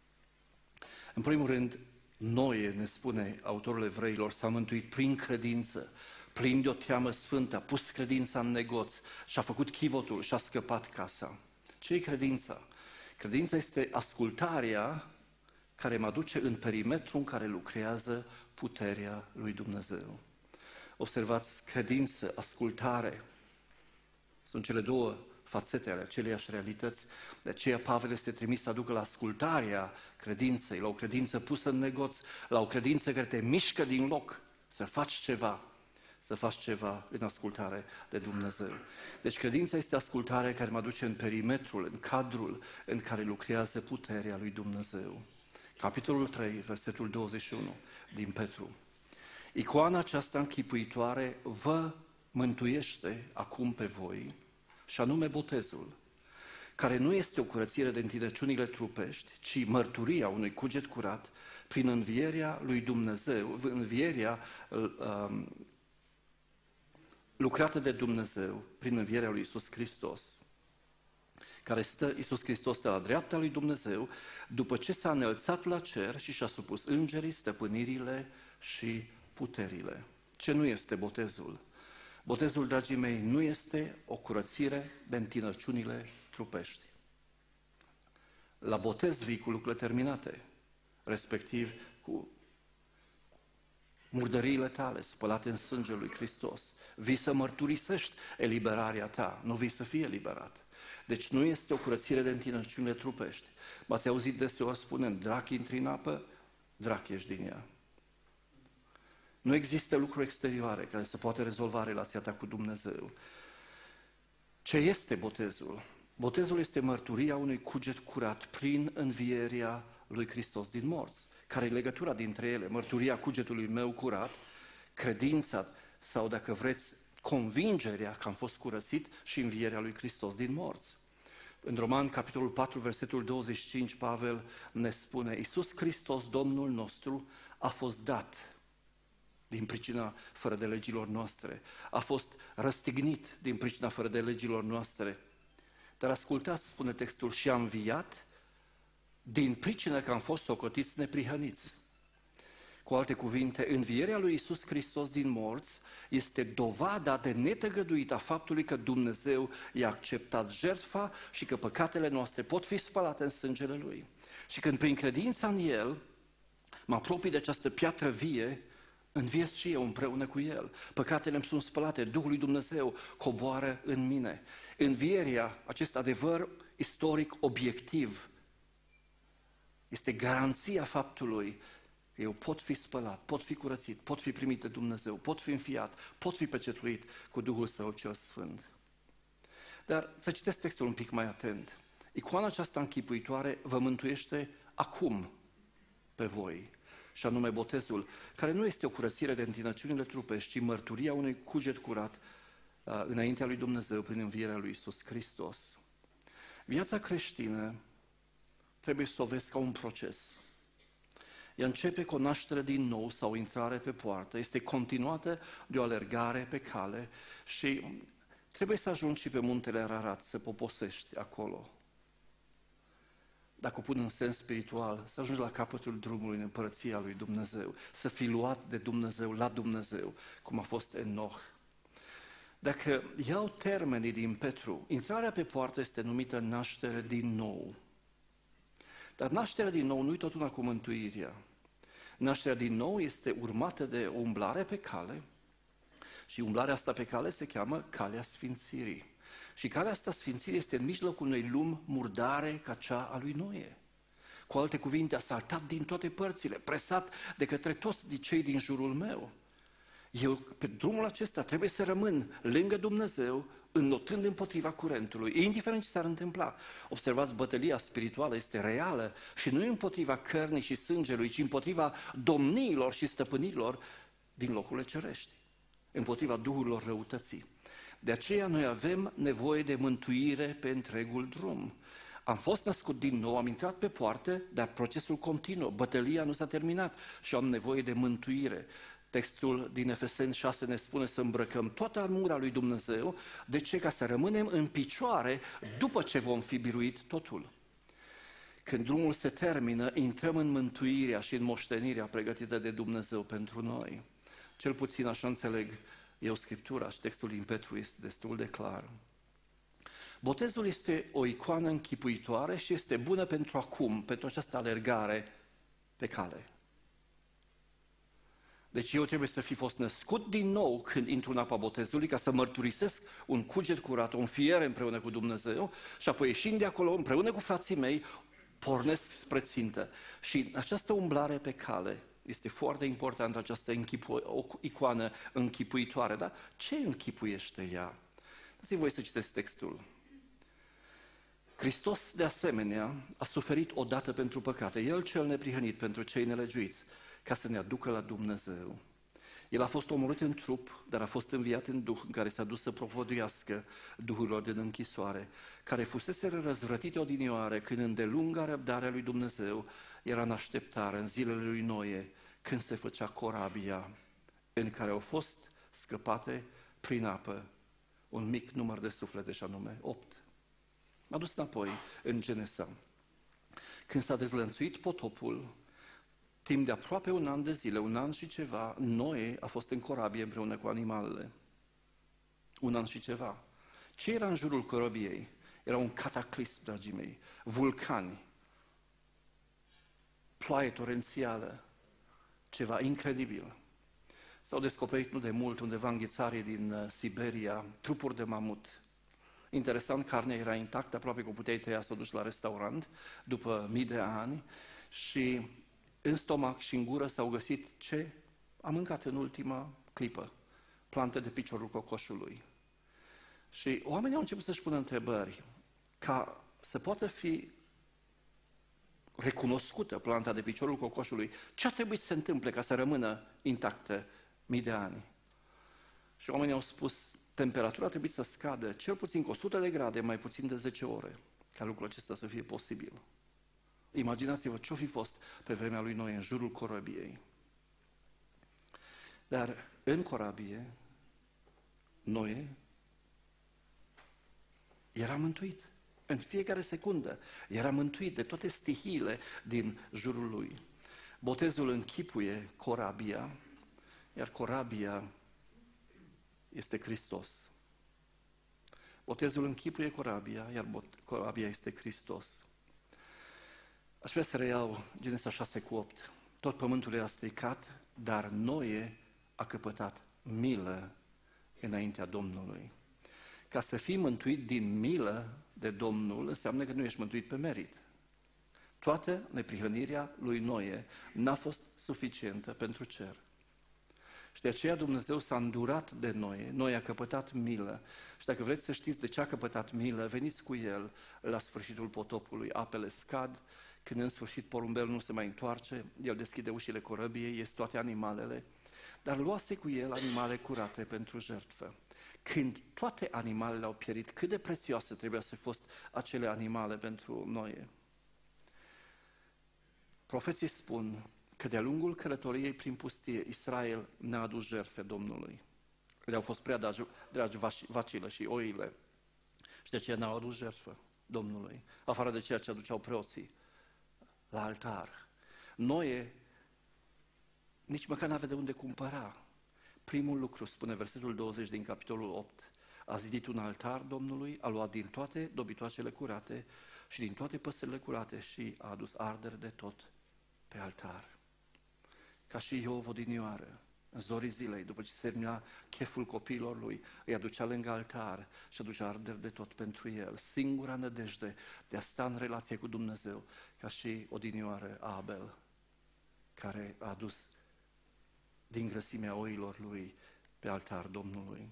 În primul rând, Noe, ne spune autorul Evreilor, s-a mântuit prin credință, plin de o teamă sfântă, a pus credința în negoț și a făcut chivotul și a scăpat casa. Ce-i credința? Credința este ascultarea care mă duce în perimetru în care lucrează puterea lui Dumnezeu. Observați, credință, ascultare, sunt cele două fațete ale aceleiași realități. De aceea Pavel este trimis să aducă la ascultarea credinței, la o credință pusă în negoț, la o credință care te mișcă din loc, să faci ceva în ascultare de Dumnezeu. Deci credința este ascultarea care mă duce în perimetrul, în cadrul în care lucrează puterea lui Dumnezeu. Capitolul 3, versetul 21 din Petru. Icoana aceasta închipuitoare vă mântuiește acum pe voi, și anume botezul, care nu este o curățire de întinăciunile trupești, ci mărturia unui cuget curat prin învierea lui Dumnezeu, învierea lucrată de Dumnezeu prin învierea lui Iisus Hristos, care Iisus Hristos stă la dreapta lui Dumnezeu, după ce s-a înălțat la cer și și-a supus îngerii, stăpânirile și puterile. Ce nu este botezul? Botezul, dragii mei, nu este o curățire de întinăciunile trupești. La botez vii cu lucrurile terminate, respectiv cu murdăriile tale spălate în sângele lui Hristos. Vii să mărturisești eliberarea ta, nu vii să fii eliberat. Deci nu este o curățire de întinăciunile trupești. M-ați auzit deseori spunând: drac intri în apă, drac ieși din ea. Nu există lucruri exterioare care să poată rezolva relația ta cu Dumnezeu. Ce este botezul? Botezul este mărturia unui cuget curat prin învierea lui Hristos din morți. Care e legătura dintre ele? Mărturia cugetului meu curat, credința sau, dacă vreți, convingerea că am fost curățit și învierea lui Hristos din morți. În Roman, capitolul 4, versetul 25, Pavel ne spune: Iisus Hristos, Domnul nostru, a fost dat din pricina fără de legilor noastre, a fost răstignit din pricina fără de legilor noastre. Dar ascultați, spune textul, și a înviat din pricina că am fost socotiți neprihăniți. Cu alte cuvinte, învierea lui Iisus Hristos din morți este dovada de netăgăduită a faptului că Dumnezeu i-a acceptat jertfa și că păcatele noastre pot fi spălate în sângele Lui. Și când prin credința în El mă apropii de această piatră vie, Înviez și eu împreună cu El. Păcatele îmi sunt spălate, Duhul lui Dumnezeu coboară în mine. Învierea, acest adevăr istoric obiectiv, este garanția faptului că eu pot fi spălat, pot fi curățit, pot fi primit de Dumnezeu, pot fi înfiat, pot fi pecetluit cu Duhul Său cel Sfânt. Dar să citesc textul un pic mai atent. Icoana aceasta închipuitoare vă mântuiește acum pe voi, și anume botezul, care nu este o curățire de întinăciunile trupești, ci mărturia unui cuget curat înaintea lui Dumnezeu prin învierea lui Iisus Hristos. Viața creștină trebuie să o vezi ca un proces. Ea începe cu o naștere din nou sau o intrare pe poartă, este continuată de o alergare pe cale și trebuie să ajungi și pe muntele Ararat, să poposești acolo. Dacă o pun în sens spiritual, să ajungi la capătul drumului în împărăția lui Dumnezeu, să fii luat de Dumnezeu la Dumnezeu, cum a fost Enoch. Dacă iau termenii din Petru, intrarea pe poartă este numită naștere din nou. Dar nașterea din nou nu e tot una cu mântuirea. Nașterea din nou este urmată de o umblare pe cale și umblarea asta pe cale se cheamă calea sfințirii. Și calea asta sfințirii este în mijlocul unei lumi murdare ca cea a lui Noe. Cu alte cuvinte, asaltat din toate părțile, presat de către toți cei din jurul meu. Eu pe drumul acesta trebuie să rămân lângă Dumnezeu, înnotând împotriva curentului, indiferent ce s-ar întâmpla. Observați, bătălia spirituală este reală și nu împotriva cărnii și sângelui, ci împotriva domniilor și stăpânilor din locurile cerești, împotriva duhurilor răutății. De aceea noi avem nevoie de mântuire pe întregul drum. Am fost născut din nou, am intrat pe poartă, dar procesul continuă, bătălia nu s-a terminat și am nevoie de mântuire. Textul din Efeseni 6 ne spune să îmbrăcăm toată armura lui Dumnezeu. De ce? Ca să rămânem în picioare după ce vom fi biruit totul. Când drumul se termină, intrăm în mântuirea și în moștenirea pregătită de Dumnezeu pentru noi. Cel puțin așa înțeleg eu Scriptura și textul din Petru este destul de clar. Botezul este o icoană închipuitoare și este bună pentru acum, pentru această alergare pe cale. Deci eu trebuie să fi fost născut din nou când intru în apa botezului ca să mărturisesc un cuget curat, o înfiere împreună cu Dumnezeu și apoi ieșind de acolo împreună cu frații mei pornesc spre țintă. Și această umblare pe cale este foarte importantă, această icoană închipuitoare. Dar ce închipuiește ea? Dați-mi voi să citesc textul. Hristos, de asemenea, a suferit odată pentru păcate, El cel neprihănit pentru cei nelegiuiți, ca să ne aducă la Dumnezeu. El a fost omorât în trup, dar a fost înviat în Duh, în care s-a dus să propovăduiască duhurilor din închisoare, care fusese răzvrătite odinioare, când îndelunga răbdarea lui Dumnezeu era în așteptare în zilele lui Noe, când se făcea corabia, în care au fost scăpate prin apă un mic număr de suflete, și anume 8. M-a dus înapoi în Genesa. Când s-a dezlănțuit potopul, timp de aproape un an de zile, un an și ceva, Noe a fost în corabie împreună cu animalele. Un an și ceva. Ce era în jurul corabiei? Era un cataclism, dragii mei. Vulcani, ploaie torențială, ceva incredibil. S-au descoperit nu de mult, undeva în ghețarii din Siberia, trupuri de mamut. Interesant, carnea era intactă, aproape că o puteai tăia să o duci la restaurant după mii de ani și în stomac și în gură s-au găsit ce am mâncat în ultima clipă, plante de piciorul cocoșului. Și oamenii au început să-și pună întrebări, ca să poată fi recunoscută planta de piciorul cocoșului, ce a trebuit să se întâmple ca să rămână intactă mii de ani? Și oamenii au spus, temperatura trebuie să scadă cel puțin cu 100 de grade, mai puțin de 10 ore, ca lucrul acesta să fie posibil. Imaginați-vă ce-o fi fost pe vremea lui Noe în jurul corabiei. Dar în corabie, Noe era mântuit. În fiecare secundă era mântuit de toate stihiile din jurul lui. Botezul închipuie corabia, iar corabia este Hristos. Botezul închipuie corabia, iar corabia este Hristos. Aș vrea să reiau Genesa 6:8. tot pământul era stricat, dar Noe a căpătat milă înaintea Domnului. Ca să fii mântuit din milă de Domnul, înseamnă că nu ești mântuit pe merit. Toată neprihănirea lui Noe n-a fost suficientă pentru cer. Și de aceea Dumnezeu s-a îndurat de Noe, Noe a căpătat milă. Și dacă vreți să știți de ce a căpătat milă, veniți cu el la sfârșitul potopului. Apele scad, când în sfârșit porumbelul nu se mai întoarce, el deschide ușile corăbiei, ies toate animalele, dar luase cu el animale curate pentru jertfă. Când toate animalele au pierit, cât de prețioase trebuia să fi fost acele animale pentru Noe? Profeții spun că de-a lungul călătoriei prin pustie, Israel ne-a adus jertfe Domnului. Le-au fost prea dragi vacile și oile și de aceea ne-au adus jertfă Domnului, afară de ceea ce aduceau preoții la altar. Noe nici măcar n-avea de unde cumpăra. Primul lucru, spune versetul 20 din capitolul 8, a zidit un altar Domnului, a luat din toate dobitoacele curate și din toate păsările curate și a adus arderi de tot pe altar. Ca și Iov odinioară, în zorii zilei, după ce se termina cheful copiilor lui, îi aducea lângă altar și aducea arderi de tot pentru el. Singura nădejde de a sta în relație cu Dumnezeu, ca și odinioară Abel, care a adus din grăsimea oilor lui pe altar Domnului.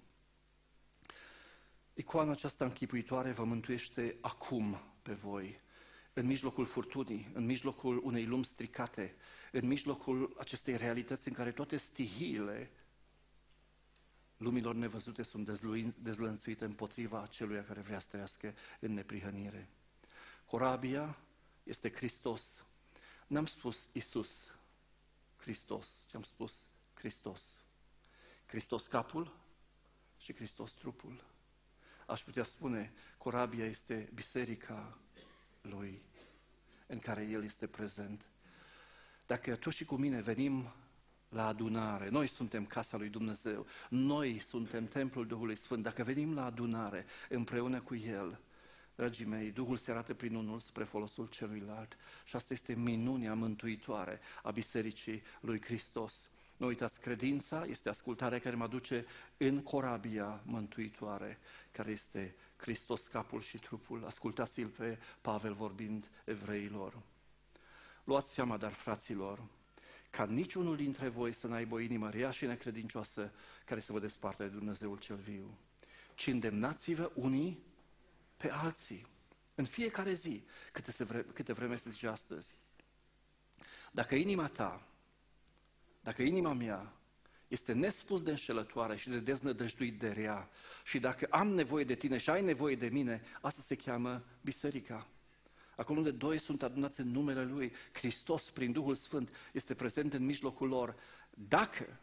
Icoana aceasta închipuitoare vă mântuiește acum pe voi, în mijlocul furtunii, în mijlocul unei lumi stricate, în mijlocul acestei realități în care toate stihiile lumilor nevăzute sunt dezlănțuite împotriva aceluia care vrea să trăiască în neprihănire. Corabia este Hristos. N-am spus Iisus, Hristos, ci am spus Hristos. Hristos capul și Hristos trupul. Aș putea spune, corabia este biserica lui, în care El este prezent. Dacă tu și cu mine venim la adunare, noi suntem casa lui Dumnezeu, noi suntem templul Duhului Sfânt, dacă venim la adunare împreună cu El, dragii mei, Duhul se arată prin unul spre folosul celuilalt și asta este minunea mântuitoare a Bisericii lui Hristos. Nu uitați, credința este ascultarea care mă duce în corabia mântuitoare, care este Hristos, capul și trupul. Ascultați-l pe Pavel vorbind evreilor. Luați seama, dar, fraților, ca niciunul dintre voi să n-aibă o inimă rea și necredincioasă care să vă despartă de Dumnezeul cel viu, ci îndemnați-vă unii pe alții, în fiecare zi, câte vreme se zice astăzi. Dacă inima ta, dacă inima mea este nespus de înșelătoare și de deznădăjduit de rea și dacă am nevoie de tine și ai nevoie de mine, asta se cheamă biserica. Acolo unde doi sunt adunați în numele Lui, Hristos, prin Duhul Sfânt, este prezent în mijlocul lor. Dacă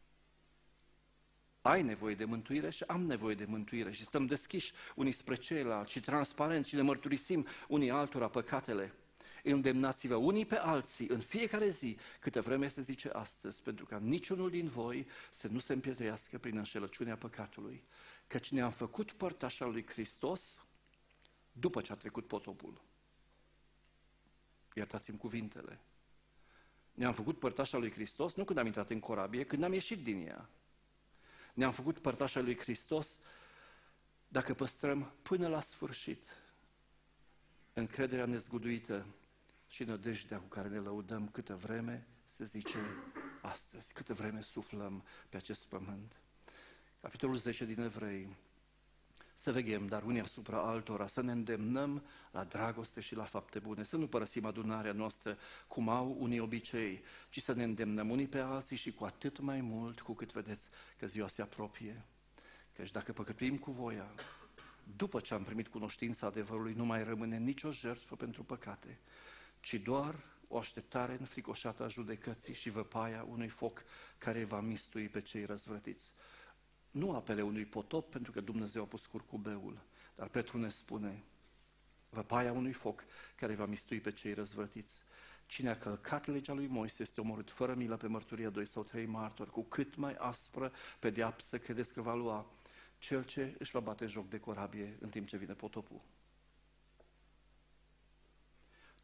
ai nevoie de mântuire și am nevoie de mântuire și stăm deschiși unii spre ceilalți și transparenți și ne mărturisim unii altora păcatele, îndemnați-vă unii pe alții în fiecare zi, câtă vreme se zice astăzi, pentru ca niciunul din voi să nu se împietrească prin înșelăciunea păcatului, căci ne-am făcut părtași al lui Hristos după ce a trecut potopul. Iertați-mi cuvintele. Ne-am făcut părtași al lui Hristos nu când am intrat în corabie, când am ieșit din ea. Ne-am făcut părtași al lui Hristos dacă păstrăm până la sfârșit încrederea nezguduită și nădejdea cu care ne lăudăm câtă vreme se zice astăzi, câtă vreme suflăm pe acest pământ. Capitolul 10 din Evrei. Să veghem, dar unii asupra altora, să ne îndemnăm la dragoste și la fapte bune, să nu părăsim adunarea noastră cum au unii obicei, ci să ne îndemnăm unii pe alții și cu atât mai mult cu cât vedeți că ziua se apropie. Căci dacă păcătuim cu voia, după ce am primit cunoștința adevărului, nu mai rămâne nicio jertfă pentru păcate, ci doar o așteptare înfricoșată a judecății și văpaia unui foc care va mistui pe cei răzvrătiți. Nu apele unui potop, pentru că Dumnezeu a pus curcubeul, dar Petru ne spune, văpaia unui foc care va mistui pe cei răzvrătiți. Cine a călcat legea lui Moise este omorât fără milă pe mărturia 2 sau 3 martori, cu cât mai aspră pedeapsă credeți că va lua cel ce își va bate joc de corabie în timp ce vine potopul.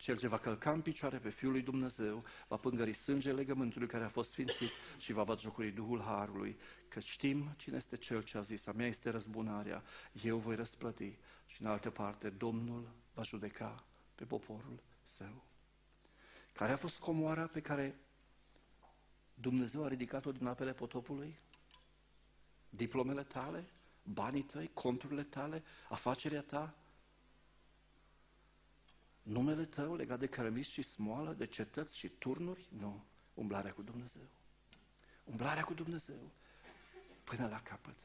Cel ce va călca în picioare pe Fiul lui Dumnezeu va pângări sângele legământului care a fost sfințit și va batjocori Duhul Harului, că știm cine este Cel ce a zis, a mea este răzbunarea, eu voi răsplăti. Și în altă parte, Domnul va judeca pe poporul său. Care a fost comoara pe care Dumnezeu a ridicat-o din apele potopului? Diplomele tale? Banii tăi? Conturile tale? Afacerea ta? Numele tău legat de cărămizi și smoală, de cetăți și turnuri? Nu. Umblarea cu Dumnezeu. Umblarea cu Dumnezeu până la capăt.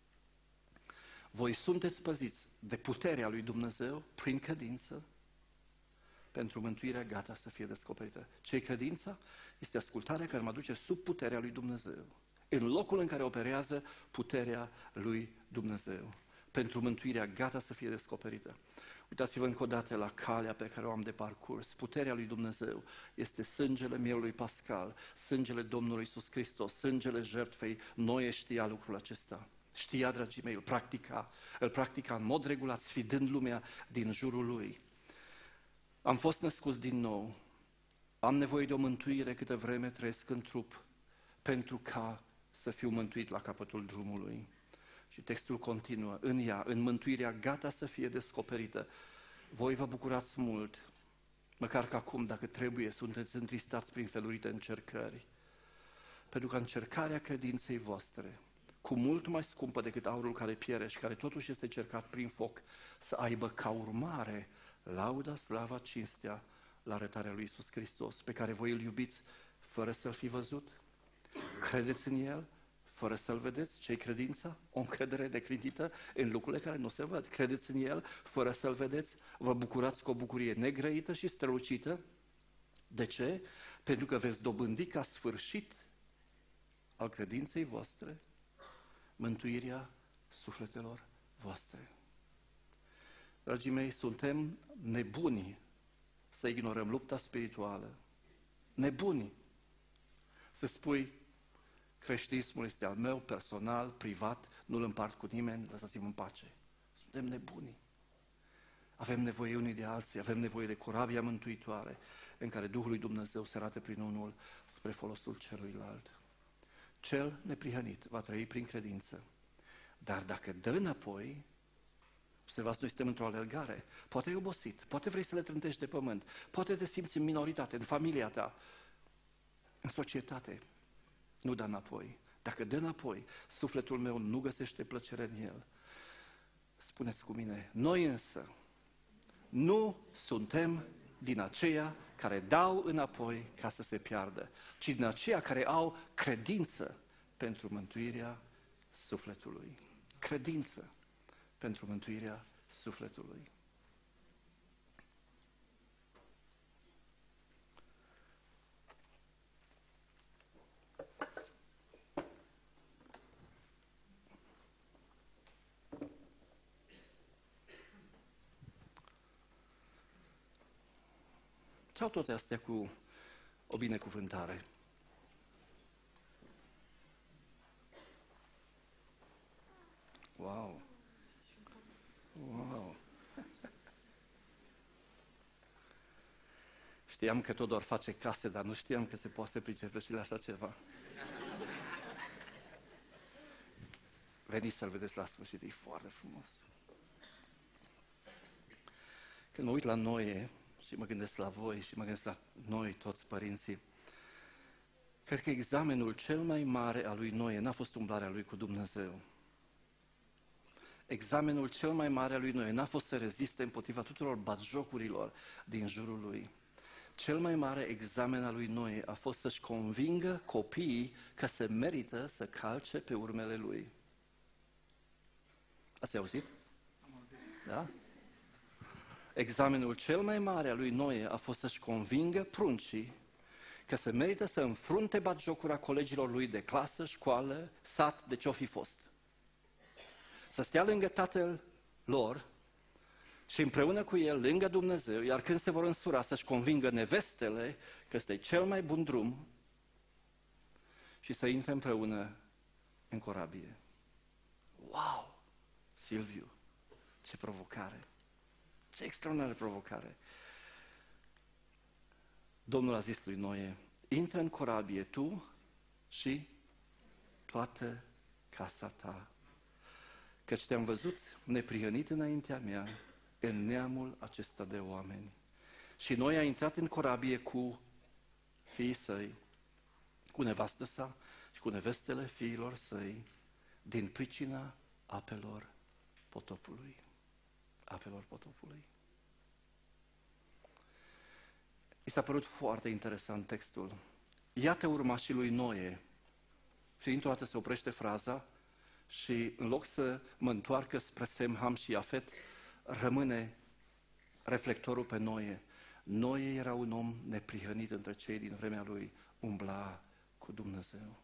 Voi sunteți păziți de puterea lui Dumnezeu prin credință pentru mântuirea gata să fie descoperită. Ce-i credința? Este ascultarea care mă duce sub puterea lui Dumnezeu, în locul în care operează puterea lui Dumnezeu, pentru mântuirea gata să fie descoperită. Uitați-vă încă o dată la calea pe care o am de parcurs. Puterea lui Dumnezeu este sângele mielului pascal, sângele Domnului Iisus Hristos, sângele jertfei. Noe știa lucrul acesta. Știa, dragii mei, îl practica în mod regulat, sfidând lumea din jurul lui. Am fost născuți din nou. Am nevoie de o mântuire câtă vreme trăiesc în trup, pentru ca să fiu mântuit la capătul drumului. Și textul continuă, în ea, în mântuirea gata să fie descoperită. Voi vă bucurați mult, măcar că acum, dacă trebuie, sunteți întristați prin felurite încercări. Pentru că încercarea credinței voastre, cu mult mai scumpă decât aurul care piere și care totuși este cercat prin foc, să aibă ca urmare lauda, slava, cinstea la arătarea lui Iisus Hristos, pe care voi îl iubiți fără să-L fi văzut. Credeți în El fără să-L vedeți. Ce-i credința? O încredere neclintită în lucrurile care nu se văd. Credeți în El fără să-L vedeți. Vă bucurați cu o bucurie negrăită și strălucită. De ce? Pentru că veți dobândi ca sfârșit al credinței voastre mântuirea sufletelor voastre. Dragii mei, suntem nebuni să ignorăm lupta spirituală. Nebuni să spui, creștinismul este al meu, personal, privat, nu-l împart cu nimeni, lăsați-mă în pace. Suntem nebuni. Avem nevoie unii de alții, avem nevoie de corabia mântuitoare în care Duhul lui Dumnezeu se arată prin unul spre folosul celuilalt. Cel neprihănit va trăi prin credință, dar dacă dă înapoi, observați, noi suntem într-o alergare, poate ai obosit, poate vrei să le trântești de pământ, poate te simți în minoritate, în familia ta, în societate. Nu da înapoi. Dacă dă înapoi, sufletul meu nu găsește plăcere în el. Spuneți cu mine, noi însă nu suntem din aceia care dau înapoi ca să se piardă, ci din aceia care au credință pentru mântuirea sufletului. Credință pentru mântuirea sufletului. Ce-au toate astea cu o binecuvântare? Wow! Wow! Știam că Todor face case, dar nu știam că se poate pricepe și la așa ceva. Veniți să-l vedeți la sfârșit, e foarte frumos. Când mă uit la Noe și mă gândesc la voi și mă gândesc la noi toți părinții, cred că examenul cel mai mare al lui Noe n-a fost umblarea lui cu Dumnezeu. Examenul cel mai mare al lui Noe n-a fost să reziste împotriva tuturor batjocurilor din jurul lui. Cel mai mare examen al lui Noe a fost să-și convingă copiii că se merită să calce pe urmele lui. Ați auzit? Da? Examenul cel mai mare al lui Noe a fost să-și convingă pruncii că se merită să înfrunte batjocura colegilor lui de clasă, școală, sat, de ce-o fi fost. Să stea lângă tatăl lor și împreună cu el, lângă Dumnezeu, iar când se vor însura să-și convingă nevestele că este cel mai bun drum și să intre împreună în corabie. Wow! Silviu, ce provocare! Ce extraordinară provocare! Domnul a zis lui Noe, intră în corabie tu și toată casa ta, căci te-am văzut neprihănit înaintea mea în neamul acesta de oameni. Și Noe a intrat în corabie cu fiii săi, cu nevastă sa și cu nevestele fiilor săi, din pricina apelor potopului. Apelor potopului. Mi s-a părut foarte interesant textul. Iată urmașii lui Noe. Și dintr-o dată se oprește fraza și în loc să mă întoarcă spre Sem, Ham și Iafet, rămâne reflectorul pe Noe. Noe era un om neprihănit între cei din vremea lui, umbla cu Dumnezeu.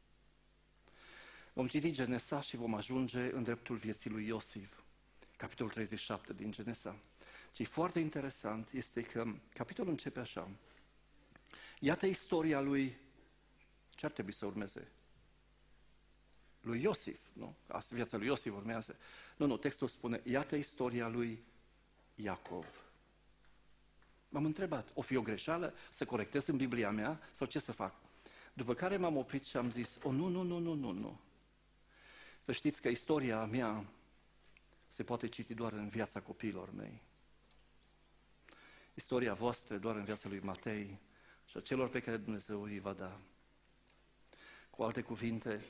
Vom citi Genesa și vom ajunge în dreptul vieții lui Iosif, capitolul 37 din Genesa. Ce e foarte interesant este că capitolul începe așa. Iată istoria lui, ce ar trebui să urmeze? Lui Iosif, nu? Asta viața lui Iosif urmează. Nu, textul spune, iată istoria lui Iacov. M-am întrebat, o fi o greșeală să corectez în Biblia mea sau ce să fac? După care m-am oprit și am zis, nu. Să știți că istoria mea se poate citi doar în viața copiilor mei. Istoria voastră doar în viața lui Matei și a celor pe care Dumnezeu îi va da. Cu alte cuvinte,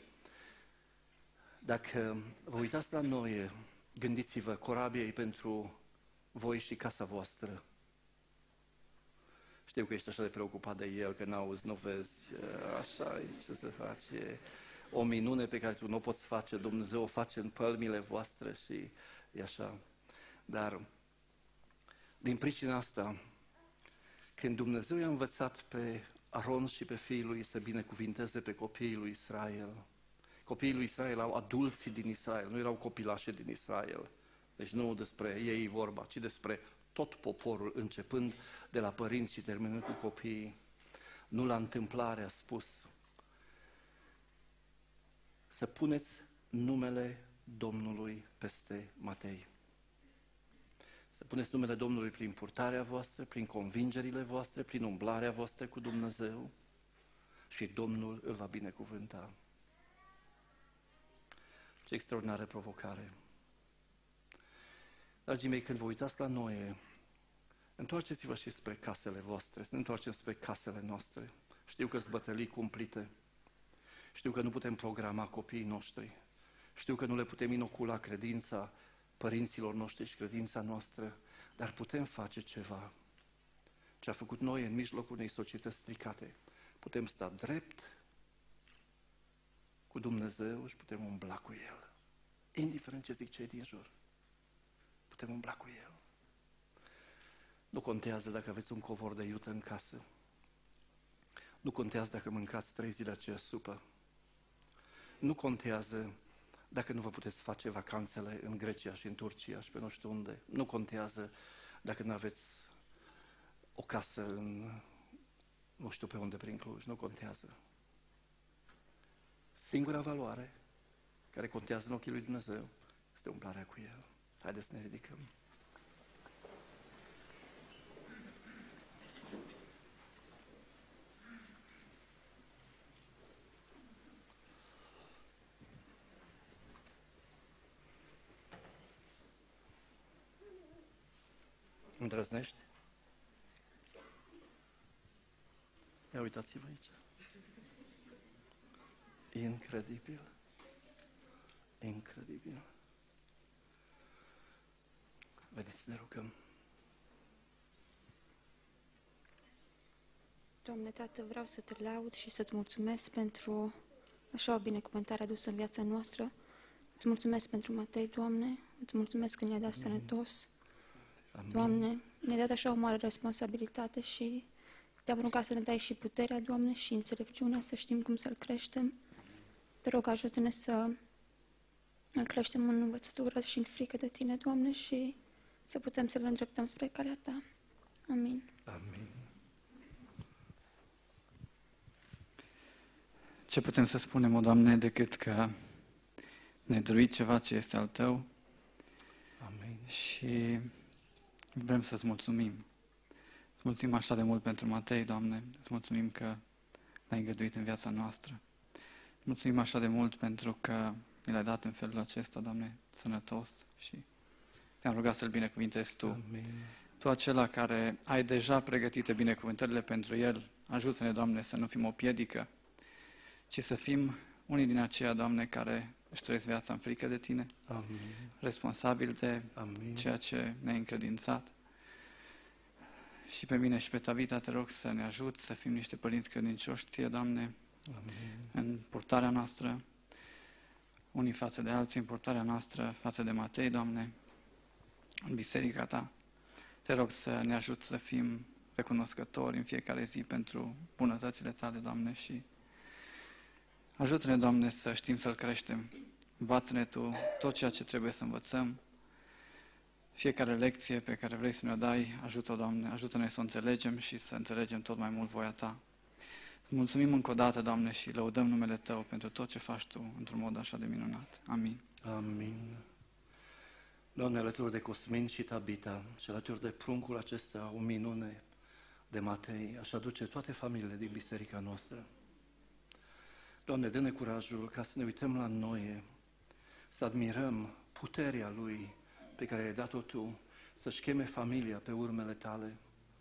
dacă vă uitați la Noe, gândiți-vă, corabia e pentru voi și casa voastră. Știu că ești așa de preocupat de el, că n-auzi, nu vezi, așa e, ce să faci. E o minune pe care tu nu o poți face, Dumnezeu o face în pălmile voastre și e așa. Dar din pricina asta, când Dumnezeu i-a învățat pe Aron și pe fiii lui să binecuvinteze pe copiii lui Israel, copiii lui Israel erau adulții din Israel, nu erau copilașe din Israel. Deci nu despre ei vorba, ci despre tot poporul, începând de la părinți și terminând cu copiii. Nu la întâmplare a spus să puneți numele Domnului peste Matei. Să puneți numele Domnului prin purtarea voastră, prin convingerile voastre, prin umblarea voastră cu Dumnezeu și Domnul îl va binecuvânta. Ce extraordinară provocare! Dragii mei, când vă uitați la Noe, întoarceți-vă și spre casele voastre, să ne întoarcem spre casele noastre. Știu că sunt bătălii cumplite, știu că nu putem programa copiii noștri, știu că nu le putem inocula credința părinților noștri și credința noastră, dar putem face ceva. Ce a făcut noi în mijlocul unei societăți stricate. Putem sta drept cu Dumnezeu și putem umbla cu El. Indiferent ce zic cei din jur. Putem umbla cu El. Nu contează dacă aveți un covor de iute în casă. Nu contează dacă mâncați 3 zile aceeași supă. Nu contează dacă nu vă puteți face vacanțele în Grecia și în Turcia și pe nu știu unde. Nu contează dacă nu aveți o casă în nu știu pe unde prin Cluj. Nu contează. Singura valoare care contează în ochii lui Dumnezeu este umblarea cu El. Haideți să ne ridicăm. Îndrăznești? Ia uitați-vă aici. Incredibil. Incredibil. Vedeți, ne rugăm. Doamne, Tată, vreau să te laud și să-ți mulțumesc pentru așa o binecuvântare adusă în viața noastră. Îți mulțumesc pentru Matei, Doamne, îți mulțumesc că ne-a dat sănătos. Amin. Doamne, ne-a dat așa o mare responsabilitate și te-am rugat să ne dai și puterea, Doamne, și înțelepciunea să știm cum să-L creștem. Te rog, ajută-ne să îl creștem în învățătură și în frică de Tine, Doamne, și să putem să-L îndreptăm spre calea Ta. Amin. Amin. Ce putem să spunem, o Doamne, decât că ne-ai dăruit ceva ce este al Tău. Amin. Și vrem să-ți mulțumim. Mulțumim așa de mult pentru Matei, Doamne. Îți mulțumim că l-ai îngăduit în viața noastră. Mulțumim așa de mult pentru că ne l-ai dat în felul acesta, Doamne, sănătos și te-am rugat să-l binecuvintezi Tu. Amin. Tu acela care ai deja pregătite binecuvântările pentru el, ajută-ne, Doamne, să nu fim o piedică, ci să fim unii din aceia, Doamne, care își trăiesc viața în frică de Tine, Amin. responsabil de Amin. ceea ce ne-ai încredințat. Și pe mine și pe Tabita te rog să ne ajut să fim niște părinți credincioși Ție, Doamne, Amin. în purtarea noastră, unii față de alții, în purtarea noastră față de Matei, Doamne, în biserica Ta. Te rog să ne ajut să fim recunoscători în fiecare zi pentru bunătățile Tale, Doamne, și ajută-ne, Doamne, să știm să-L creștem. Învață-ne Tu tot ceea ce trebuie să învățăm. Fiecare lecție pe care vrei să ne-o dai, ajută-o, Doamne, ajută-ne să o înțelegem și să înțelegem tot mai mult voia Ta. Îți mulțumim încă o dată, Doamne, și lăudăm numele Tău pentru tot ce faci Tu într-un mod așa de minunat. Amin. Amin. Doamne, alături de Cosmin și Tabita și alături de pruncul acesta, o minune de Matei, aș aduce toate familiile din biserica noastră. Doamne, dă-ne curajul ca să ne uităm la noi, să admirăm puterea Lui pe care ai dat-o Tu, să-și cheme familia pe urmele Tale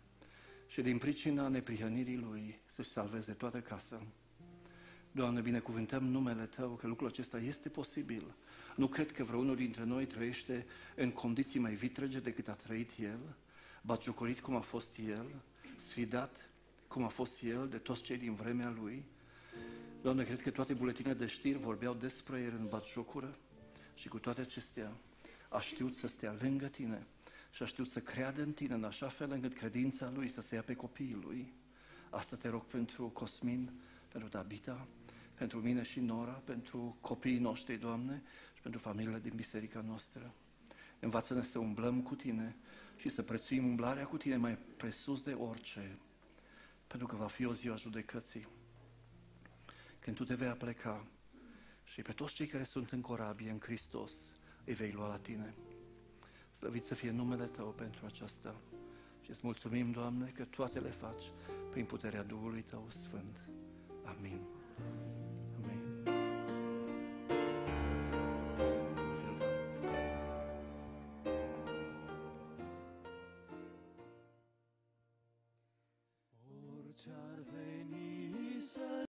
și din pricina neprihănirii Lui să-și salveze toată casa. Doamne, binecuvântăm numele Tău că lucrul acesta este posibil. Nu cred că vreunul dintre noi trăiește în condiții mai vitrege decât a trăit El, batjocorit cum a fost El, sfidat cum a fost El de toți cei din vremea Lui. Doamne, cred că toate buletinele de știri vorbeau despre El în batjocură și cu toate acestea a știut să stea lângă Tine și a știut să creadă în Tine în așa fel încât credința Lui să se ia pe copiii Lui. Asta te rog pentru Cosmin, pentru Tabita, pentru mine și Nora, pentru copiii noștri, Doamne, și pentru familiile din biserica noastră. Învață-ne să umblăm cu Tine și să prețuim umblarea cu Tine mai presus de orice, pentru că va fi o zi a judecății. Când Tu te vei apleca și pe toți cei care sunt în corabie, în Hristos, îi vei lua la Tine. Slăvit să fie numele Tău pentru aceasta și îți mulțumim, Doamne, că toate le faci prin puterea Duhului Tău Sfânt. Amin.